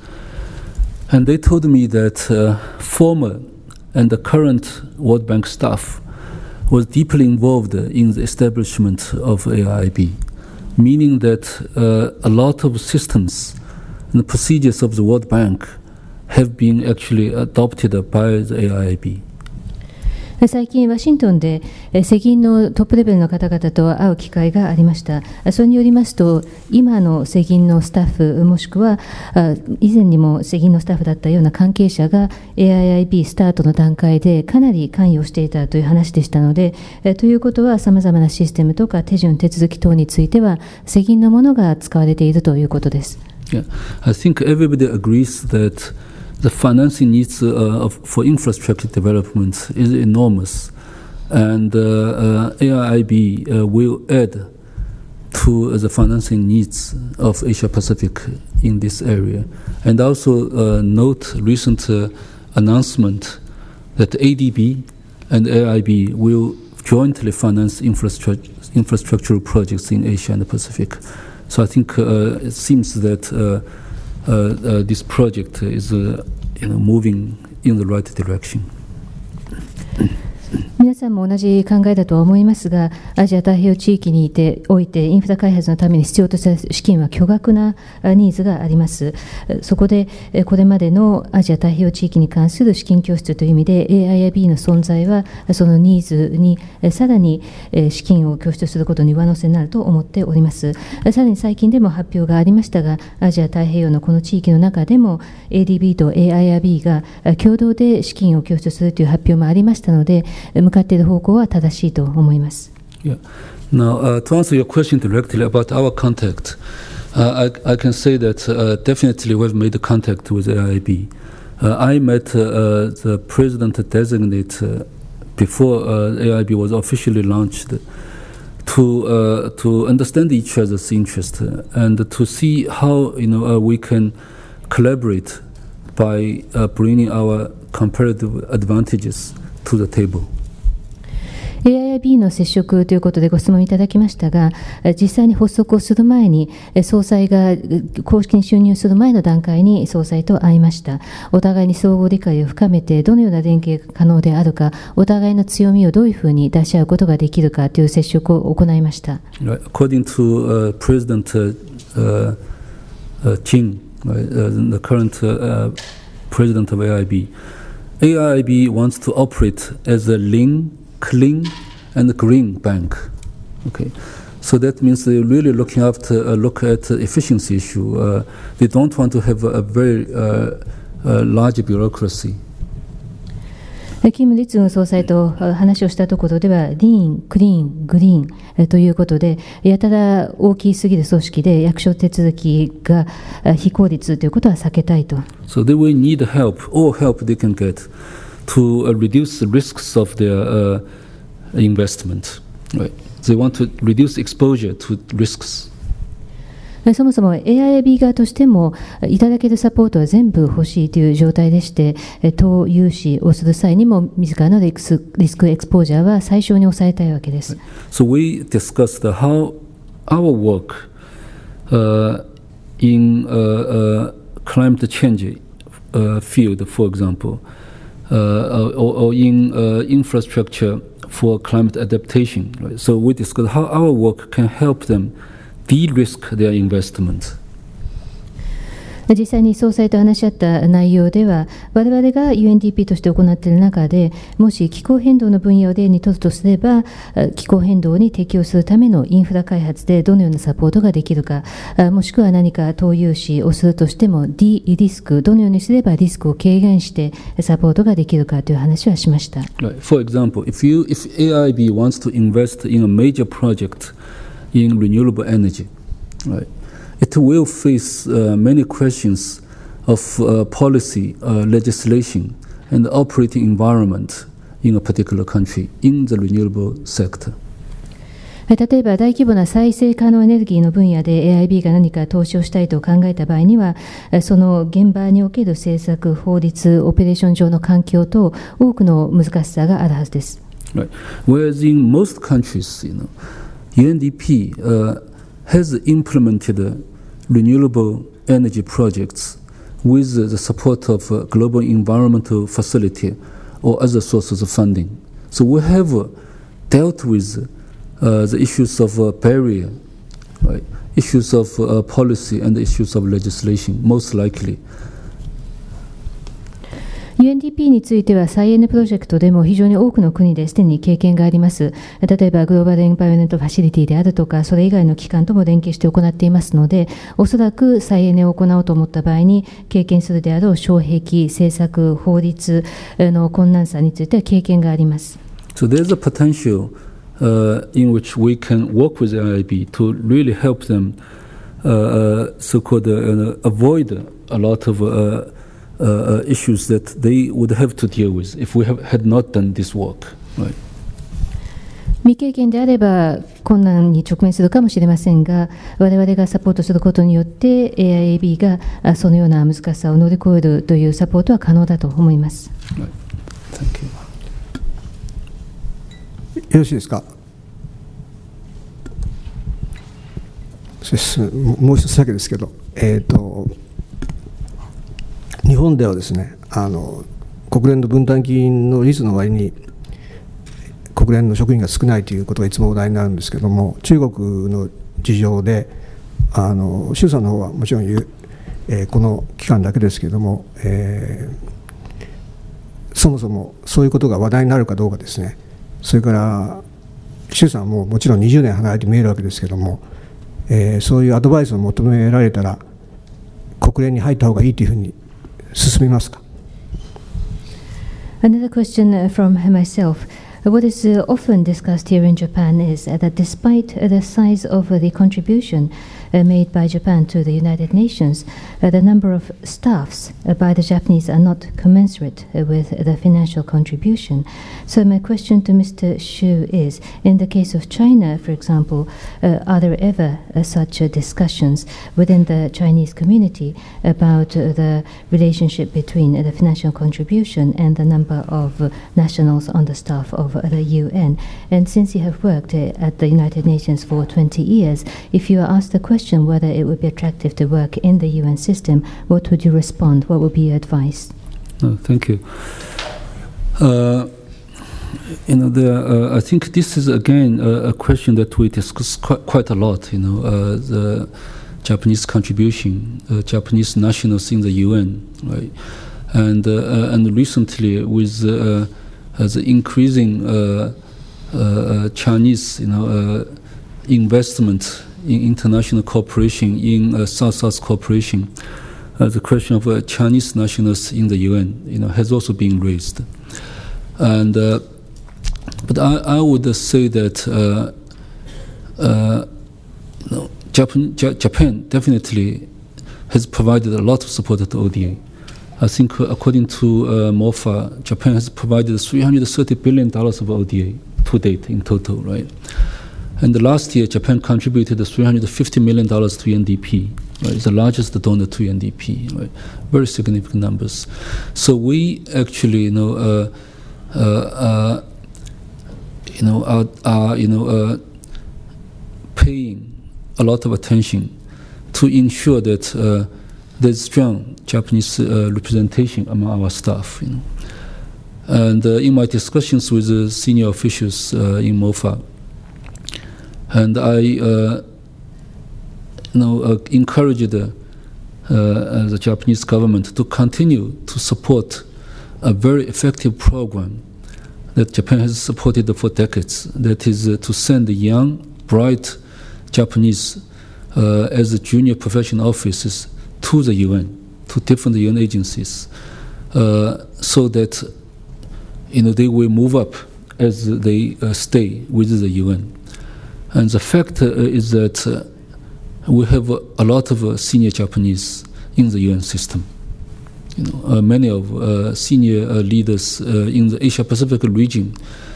and they told me that uh, former and the current World Bank staff was deeply involved in the establishment of A I I B, meaning that uh, a lot of systems and procedures of the World Bank have been actually adopted by the A I I B. 最近ワシントンで世銀のトップレベルの方々と会う機会がありました。それによりますと、今の世銀のスタッフもしくは以前にも世銀のスタッフだったような関係者が エーアイアイビー スタートの段階でかなり関与していたという話でしたので、ということはさまざまなシステムとか手順手続き等については世銀のものが使われているということです。 Yeah, I think everybody agrees that the financing needs uh, of, for infrastructure development is enormous, and uh, uh, A I I B uh, will add to uh, the financing needs of Asia Pacific in this area. And also uh, note recent uh, announcement that A D B and A I B will jointly finance infrastructure, infrastructural projects in Asia and the Pacific. So I think uh, it seems that uh, uh, uh, this project is uh, you know, moving in the right direction. 皆さんも同じ考えだとは思いますが、アジア太平洋地域にいておいてインフラ開発のために必要とした資金は巨額なニーズがあります。そこでこれまでのアジア太平洋地域に関する資金拠出という意味で エーアイアイビー の存在はそのニーズにさらに資金を拠出することに上乗せになると思っております。さらに最近でも発表がありましたが、アジア太平洋のこの地域の中でも エーディービー と エーアイアイビー が共同で資金を拠出するという発表もありましたので、向かっている方向は正しいと思います。 Yeah. Now, uh, to answer your question directly about our contact, uh, I, I can say that uh, definitely we've made contact with A I I B. Uh, I met uh, the president-designate uh, before uh, A I I B was officially launched to uh, to understand each other's interest and to see how you know uh, we can collaborate by uh, bringing our comparative advantages to the table. エーアイアイビー の接触ということでご質問いただきましたが、実際に発足をする前に総裁が公式に就任する前の段階に総裁と会いました。お互いに相互理解を深めてどのような連携が可能であるか、お互いの強みをどういうふうに出し合うことができるかという接触を行いました。 According to、uh, President、uh, uh, Qing, uh, the current、uh, President of A I I B, A I I B wants to operate as a lean, clean and green bank. Okay, so that means they're really looking after uh, look at the efficiency issue. Uh, they don't want to have a, a very uh, uh, large bureaucracy. キム・リツグ総裁と話をしたところでは、リーン、クリーン、グリーンということで、やたら大きすぎる組織で役所手続きが非効率ということは避けたいと。 So they will need help, all help they can get to uh, reduce the risks of their uh, investment. Right? They want to reduce exposure to risks. そもそも エーアイアイビー 側としてもいただけるサポートは全部欲しいという状態でして、投融資をする際にも自らのリスク、リスクエクスポージャーは最小に抑えたいわけです。 So we discussed how our work uh, in uh, uh, climate change uh, field, for example, uh, or, or in uh, infrastructure for climate adaptation. Right? So we discussed how our work can help them de-risk their investment. 実際に総裁と話し合った内容では、我々が ユーエヌディーピー として行っている中で、もし気候変動の分野を例にとるとすれば、気候変動に適応するためのインフラ開発でどのようなサポートができるか、もしくは何か投融資をするとしても、D リスク、どのようにすればリスクを軽減してサポートができるかという話はしました。 Right. For example, if you, ifエーアイアイビー wants to invest in a major project in renewable energy, right, it will face uh, many questions of uh, policy, uh, legislation, and operating environment in a particular country in the renewable sector. 例えば大規模な再生可能エネルギーの分野で エーアイアイビー が何か投資をしたいと考えた場合には、その現場における政策、法律、オペレーション上の環境と多くの難しさがあるはずです。 Right. Whereas in most countries, you know, ユーエヌディーピーuh, has implemented renewable energy projects with the support of a global environmental facility or other sources of funding. So we have uh, dealt with uh, the issues of uh, barrier, right? Issues of uh, policy and issues of legislation, most likely. ユーエヌディーピー については再エネプロジェクトでも非常に多くの国ですでに経験があります。例えばグローバルエンバイオメントファシリティであるとか、それ以外の機関とも連携して行っていますので、おそらく再エネを行おうと思った場合に経験するであろう障壁、政策、法律の困難さについては経験があります。 So there's a potential uh, in which we can work with theエーアイアイビー to really help them uh, so-called uh, avoid a lot of uh, Uh, issues that they would have to deal with if we have, had not done this work. Right? 未経験であれば困難に直面するかもしれませんが、我々がサポートすることによって エーアイアイエービー がそのような難しさを乗り越えるというサポートは可能だと思います。 Right. Thank you. よろしいですか。もう一つだけですけど、えーと日本ではですね、あの国連の分担金の率の割に国連の職員が少ないということがいつも話題になるんですけれども、中国の事情であの衆参の方はもちろん、えー、この期間だけですけれども、えー、そもそもそういうことが話題になるかどうかですね、それから衆参はもうもちろんにじゅうねん離れて見えるわけですけれども、えー、そういうアドバイスを求められたら国連に入った方がいいというふうに進みますか。 Another question from myself. What is often discussed here in Japan is that despite the size of the contribution made by Japan to the United Nations, the number of staffs by the Japanese are not commensurate with the financial contribution. So my question to Mister Xu is, in the case of China, for example, are there ever such discussions within the Chinese community about the relationship between the financial contribution and the number of nationals on the staff of the U N? And since you have worked at the United Nations for twenty years, if you are asked the question whether it would be attractive to work in the U N system, what would you respond? What would be your advice? Oh, thank you. Uh, you know, the, uh, I think this is again a, a question that we discuss quite, quite a lot. You know, uh, the Japanese contribution, uh, Japanese nationals in the U N, right? And uh, and recently with uh, uh, the increasing uh, uh, Chinese, you know, uh, investment in international cooperation, in uh, South-South cooperation, uh, the question of uh, Chinese nationals in the U N, you know, has also been raised. And uh, but I, I would say that uh, uh, no, Japan, Japan definitely has provided a lot of support to O D A. I think uh, according to uh, MOFA, Japan has provided three hundred thirty billion dollars of O D A to date in total, right? And the last year, Japan contributed three hundred fifty million dollars to U N D P, right? It's the largest donor to U N D P, right? Very significant numbers. So we actually, you know, uh, uh, uh, you know, are, are you know, uh, paying a lot of attention to ensure that uh, there's strong Japanese uh, representation among our staff. You know. And uh, in my discussions with the senior officials uh, in MOFA, and I uh, you know, uh, encouraged uh, uh, the Japanese government to continue to support a very effective program that Japan has supported for decades, that is uh, to send young, bright Japanese uh, as junior professional officers to the U N, to different U N agencies, uh, so that you know they will move up as they uh, stay with the U N. And the fact uh, is that uh, we have uh, a lot of uh, senior Japanese in the U N system. You know, uh, many of uh, senior uh, leaders uh, in the Asia Pacific region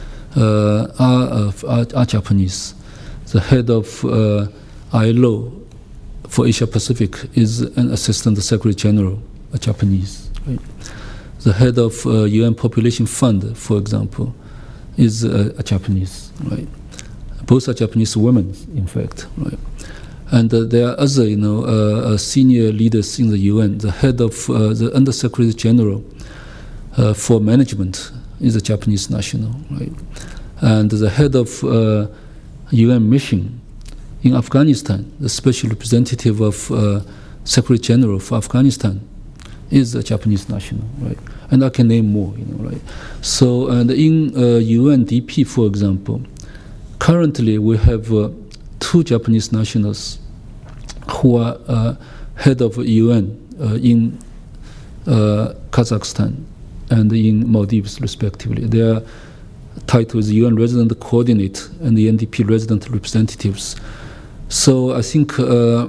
uh, are, uh, are, are Japanese. The head of uh, I L O for Asia Pacific is an Assistant Secretary General, a Japanese. Right? The head of uh, U N Population Fund, for example, is uh, a Japanese. Right? Both are Japanese women, in fact. Right? And uh, there are other, you know, uh, uh, senior leaders in the U N. The head of uh, the Under Secretary General uh, for Management is a Japanese national, right? And the head of uh, U N mission in Afghanistan, the special representative of uh, Secretary General for Afghanistan, is a Japanese national, right? And I can name more, you know, right? So, and in uh, U N D P, for example, currently we have uh, two Japanese nationals who are uh, head of U N uh, in uh, Kazakhstan and in Maldives, respectively. Their title is U N Resident Coordinate and the U N D P Resident Representatives. So I think, uh,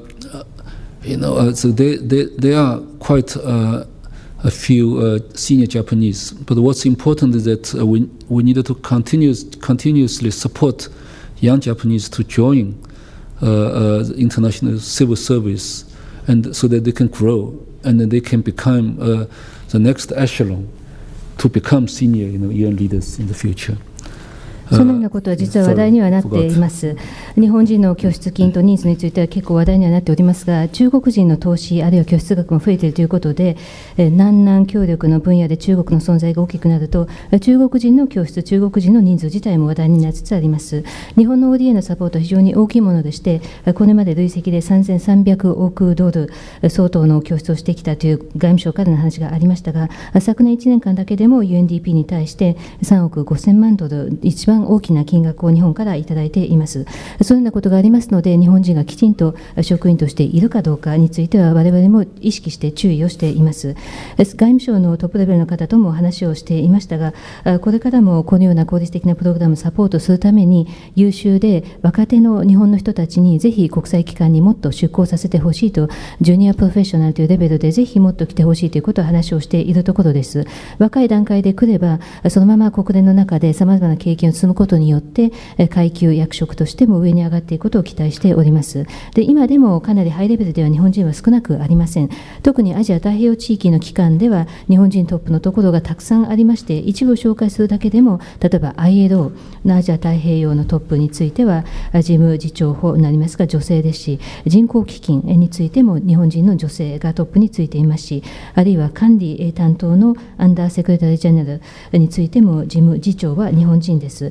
you know, uh, so they, they, they are quite uh, a few uh, senior Japanese. But what's important is that uh, we, we needed to continuous, continuously support young Japanese to join uh, uh, the international civil service, and so that they can grow and then they can become uh, the next echelon to become senior, you know, U N leaders in the future. そのようなことは実は話題にはなっています。日本人の拠出金と人数については結構話題にはなっておりますが、中国人の投資あるいは拠出額も増えているということで、南南協力の分野で中国の存在が大きくなると、中国人の拠出、中国人の人数自体も話題になりつつあります。日本の オーディーエー のサポートは非常に大きいものでして、これまで累積でさんぜんさんびゃくおくドル相当の拠出をしてきたという外務省からの話がありましたが、昨年いちねんかんだけでも ユーエヌディーピー に対してさんおくごせんまんドル、一番大きな金額を日本からいただいています。そういうようなことがありますので、日本人がきちんと職員としているかどうかについては我々も意識して注意をしています。外務省のトップレベルの方とも話をしていましたが、これからもこのような効率的なプログラムをサポートするために、優秀で若手の日本の人たちにぜひ国際機関にもっと出向させてほしいと、ジュニアプロフェッショナルというレベルでぜひもっと来てほしいということを話をしているところです。若い段階で来れば、そのまま国連の中でさまざまな経験を積むことによって階級役職としても上に上がっていくことを期待しております。で、今でもかなりハイレベルでは日本人は少なくありません。特にアジア太平洋地域の機関では日本人トップのところがたくさんありまして、一部を紹介するだけでも、例えば アイエルオー のアジア太平洋のトップについては事務次長になりますが女性ですし、人口基金についても日本人の女性がトップについていますし、あるいは管理担当のアンダーセクレタリージェネラルについても事務次長は日本人です。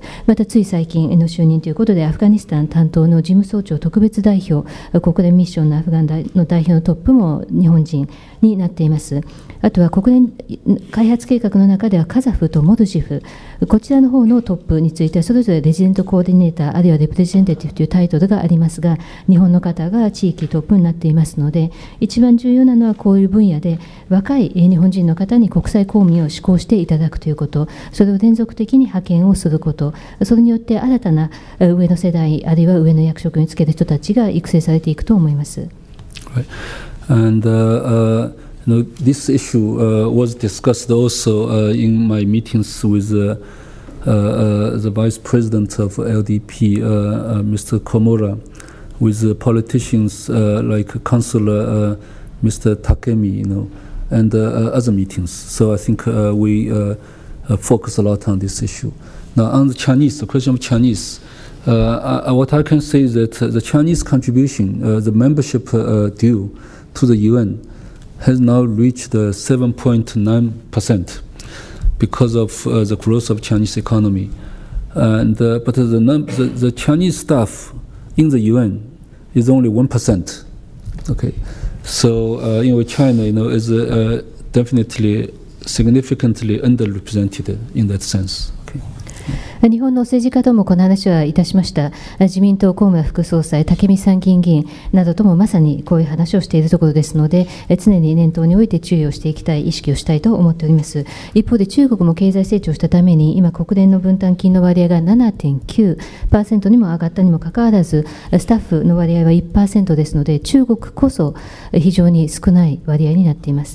またつい最近の就任ということで、アフガニスタン担当の事務総長特別代表、国連ミッションのアフガンの代表のトップも日本人になっています。あとは国連開発計画の中ではカザフとモドジフ、こちらの方のトップについてはそれぞれレジデントコーディネーターあるいはレプレゼンテーティブというタイトルがありますが、日本の方が地域トップになっていますので、一番重要なのはこういう分野で若い日本人の方に国際公民を施行していただくということ、それを連続的に派遣をすること、それによって新たな上の世代あるいは上の役職につける人たちが育成されていくと思います。 Right. And, uh, uh, you know, this issue uh, was discussed also uh, in my meetings with uh, uh, uh, the Vice President of L D P, uh, uh, Mister Komura, with uh, politicians uh, like Councillor uh, Mister Takemi, you know, and uh, uh, other meetings. So I think uh, we uh, uh, focus a lot on this issue. Now, on the Chinese, the question of Chinese, uh, I, what I can say is that uh, the Chinese contribution, uh, the membership uh, due to the U N, has now reached uh, seven point nine percent because of uh, the growth of Chinese economy. And, uh, but the, the, the Chinese staff in the U N is only one percent. Okay, so uh, you know, China, you know, is uh, definitely significantly underrepresented in that sense. Okay. 日本の政治家ともこの話はいたしました。自民党高村副総裁、武見参議院議員などともまさにこういう話をしているところですので、常に念頭において注意をしていきたい、意識をしたいと思っております。一方で中国も経済成長したために、今国連の分担金の割合が ななてんきゅうパーセント にも上がったにもかかわらず、スタッフの割合は いちパーセント ですので、中国こそ非常に少ない割合になっています。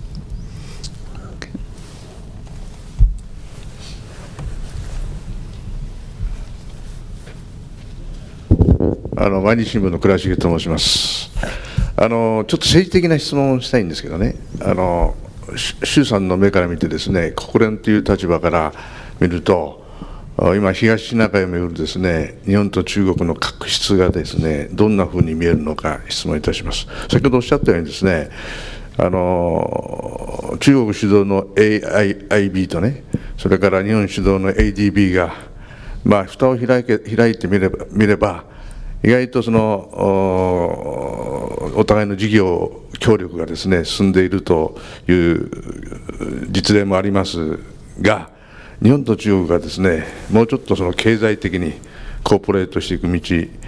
あの毎日新聞の倉重と申します。あのちょっと政治的な質問をしたいんですけどね、あの習さんの目から見てですね、国連という立場から見ると、今東シナ海をめぐるですね、日本と中国の確執がですね、どんなふうに見えるのか質問いたします。先ほどおっしゃったようにですね、あの中国主導の エーアイビー とね、それから日本主導の エーディービー が、まあ蓋を開け開いてみれば見れば。意外とその お, お互いの事業協力がですね進んでいるという実例もありますが、日本と中国がですねもうちょっとその経済的にコーポレートしていく道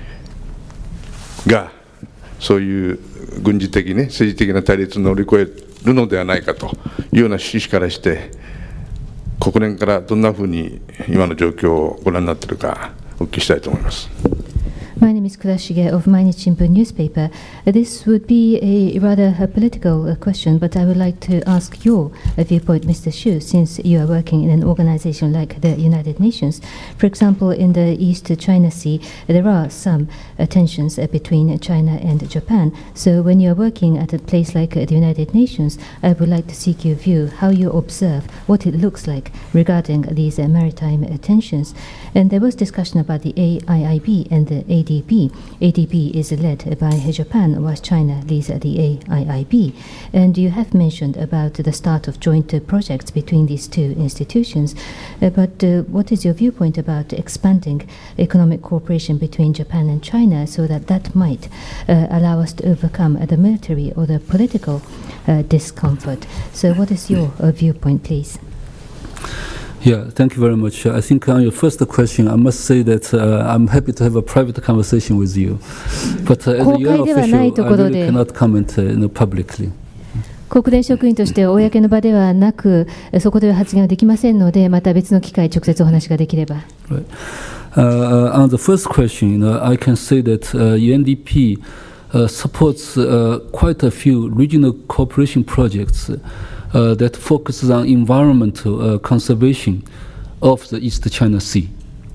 がそういう軍事的ね政治的な対立を乗り越えるのではないかというような趣旨からして、国連からどんなふうに今の状況をご覧になっているかお聞きしたいと思います。 My name is Kurashige of Mainichi Shimbun newspaper. This would be a rather a political question, but I would like to ask your viewpoint, Mister Xu, since you are working in an organization like the United Nations. For example, in the East China Sea, there are some uh, tensions uh, between China and Japan. So when you are working at a place like uh, the United Nations, I would like to seek your view, how you observe what it looks like regarding these uh, maritime uh, tensions. And there was discussion about the A I I B and the A D B. A D B is led by Japan, whilst China leads the A I I B. And you have mentioned about the start of joint uh, projects between these two institutions. Uh, but uh, what is your viewpoint about expanding economic cooperation between Japan and China so that that might uh, allow us to overcome uh, the military or the political uh, discomfort? So what is your uh, viewpoint, please? Yeah, thank you very much. I think on your first question, I must say that uh, I'm happy to have a private conversation with you. But uh, as a U N official, I really cannot comment uh, you know, publicly. 国連職員として公の場ではなく、そこでは発言はできませんので、また別の機会、直接お話ができれば。 Right. Uh, on the first question, you know, I can say that uh, U N D P uh, supports uh, quite a few regional cooperation projects uh, that focuses on environmental uh, conservation of the East China Sea.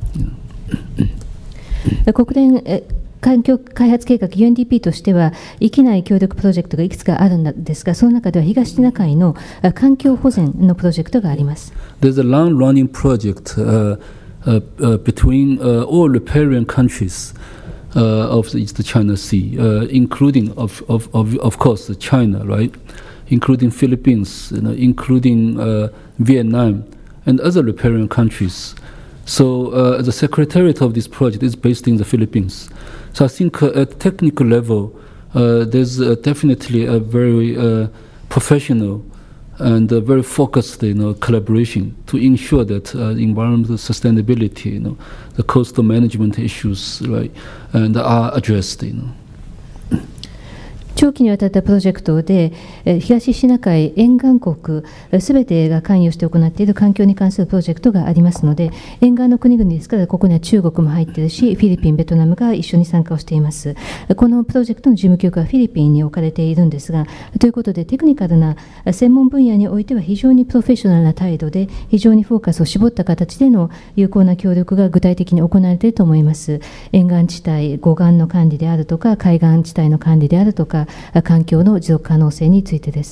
国連環境開発計画 ユーエヌディーピー としては域内協力プロジェクトがいくつかあるんですが、その中では東シナ海の環境保全のプロジェクトがあります。 There's a long-running project uh, uh, uh, between uh, all riparian countries uh, of the East China Sea, uh, including of, of of of course China, right? Including Philippines, you know, including uh, Vietnam and other riparian countries. So uh, the secretariat of this project is based in the Philippines. So I think uh, at technical level, uh, there's uh, definitely a very uh, professional and uh, very focused, you know, collaboration to ensure that uh, environmental sustainability, you know, the coastal management issues, right, and are addressed, you know. 長期にわたったプロジェクトで、東シナ海沿岸国すべてが関与して行っている環境に関するプロジェクトがありますので、沿岸の国々ですから、ここには中国も入っているし、フィリピン、ベトナムが一緒に参加をしています。このプロジェクトの事務局はフィリピンに置かれているんですが、ということで、テクニカルな専門分野においては非常にプロフェッショナルな態度で、非常にフォーカスを絞った形での有効な協力が具体的に行われていると思います。沿岸地帯、護岸の管理であるとか、海岸地帯の管理であるとか、環境の持続可能性についてです。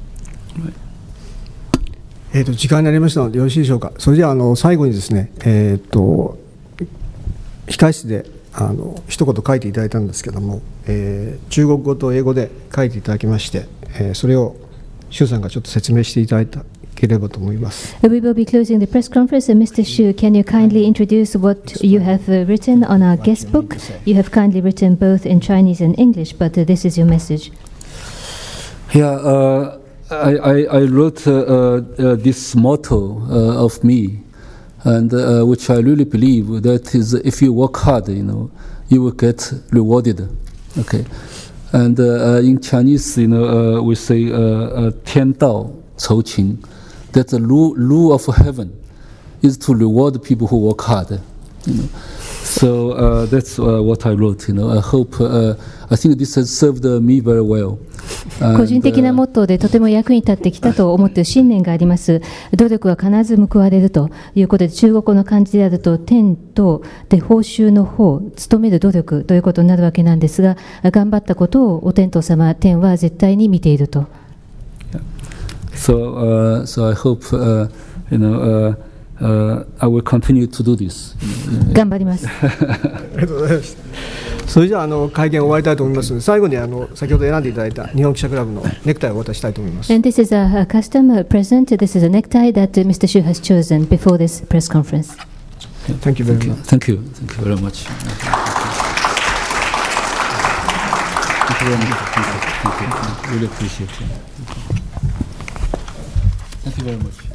えー、と時間になりましたのでよろしいでしょうか。それではあの最後にですね、えー、と控室であの一言書いていただいたんですけども、えー、中国語と英語で書いていただきまして、えー、それを周さんがちょっと説明していただいたければと思います。 We will be closing the press conference. Mister Xu, can you kindly introduce what you have written on our guest book? You have kindly written both in Chinese and English, but this is your message. Yeah, uh, I, I, I wrote uh, uh, this motto uh, of me, and uh, which I really believe that is, if you work hard, you know, you will get rewarded. Okay, and uh, in Chinese, you know, uh, we say uh, uh, 天道酬勤. That the rule, rule of heaven is to reward people who work hard. You know. So uh, that's uh, what I wrote. You know, I hope, uh, I think this has served me very well. 個人的なモットーでとても役に立ってきたと思っている信念があります。努力は必ず報われるということで、中国語の漢字であると天とで報酬の方、努める努力ということになるわけなんですが、頑張ったことをお天道様、天は絶対に見ていると。 So, uh, so I hope, uh, you know, uh, uh, I will continue to do this. 頑張ります。 ありがとうございました。それじゃあ、あの会見を終わりたいと思いますので、最後にあの先ほど選んでいただいた日本記者クラブのネクタイをお渡ししたいと思います。 And this is a custom present. This is a necktie that Mister Xu has chosen before this press conference. Thank you very much. Thank you. Thank you very much. Thank you very much. Thank you. Thank you. Really appreciate it. Thank you very much.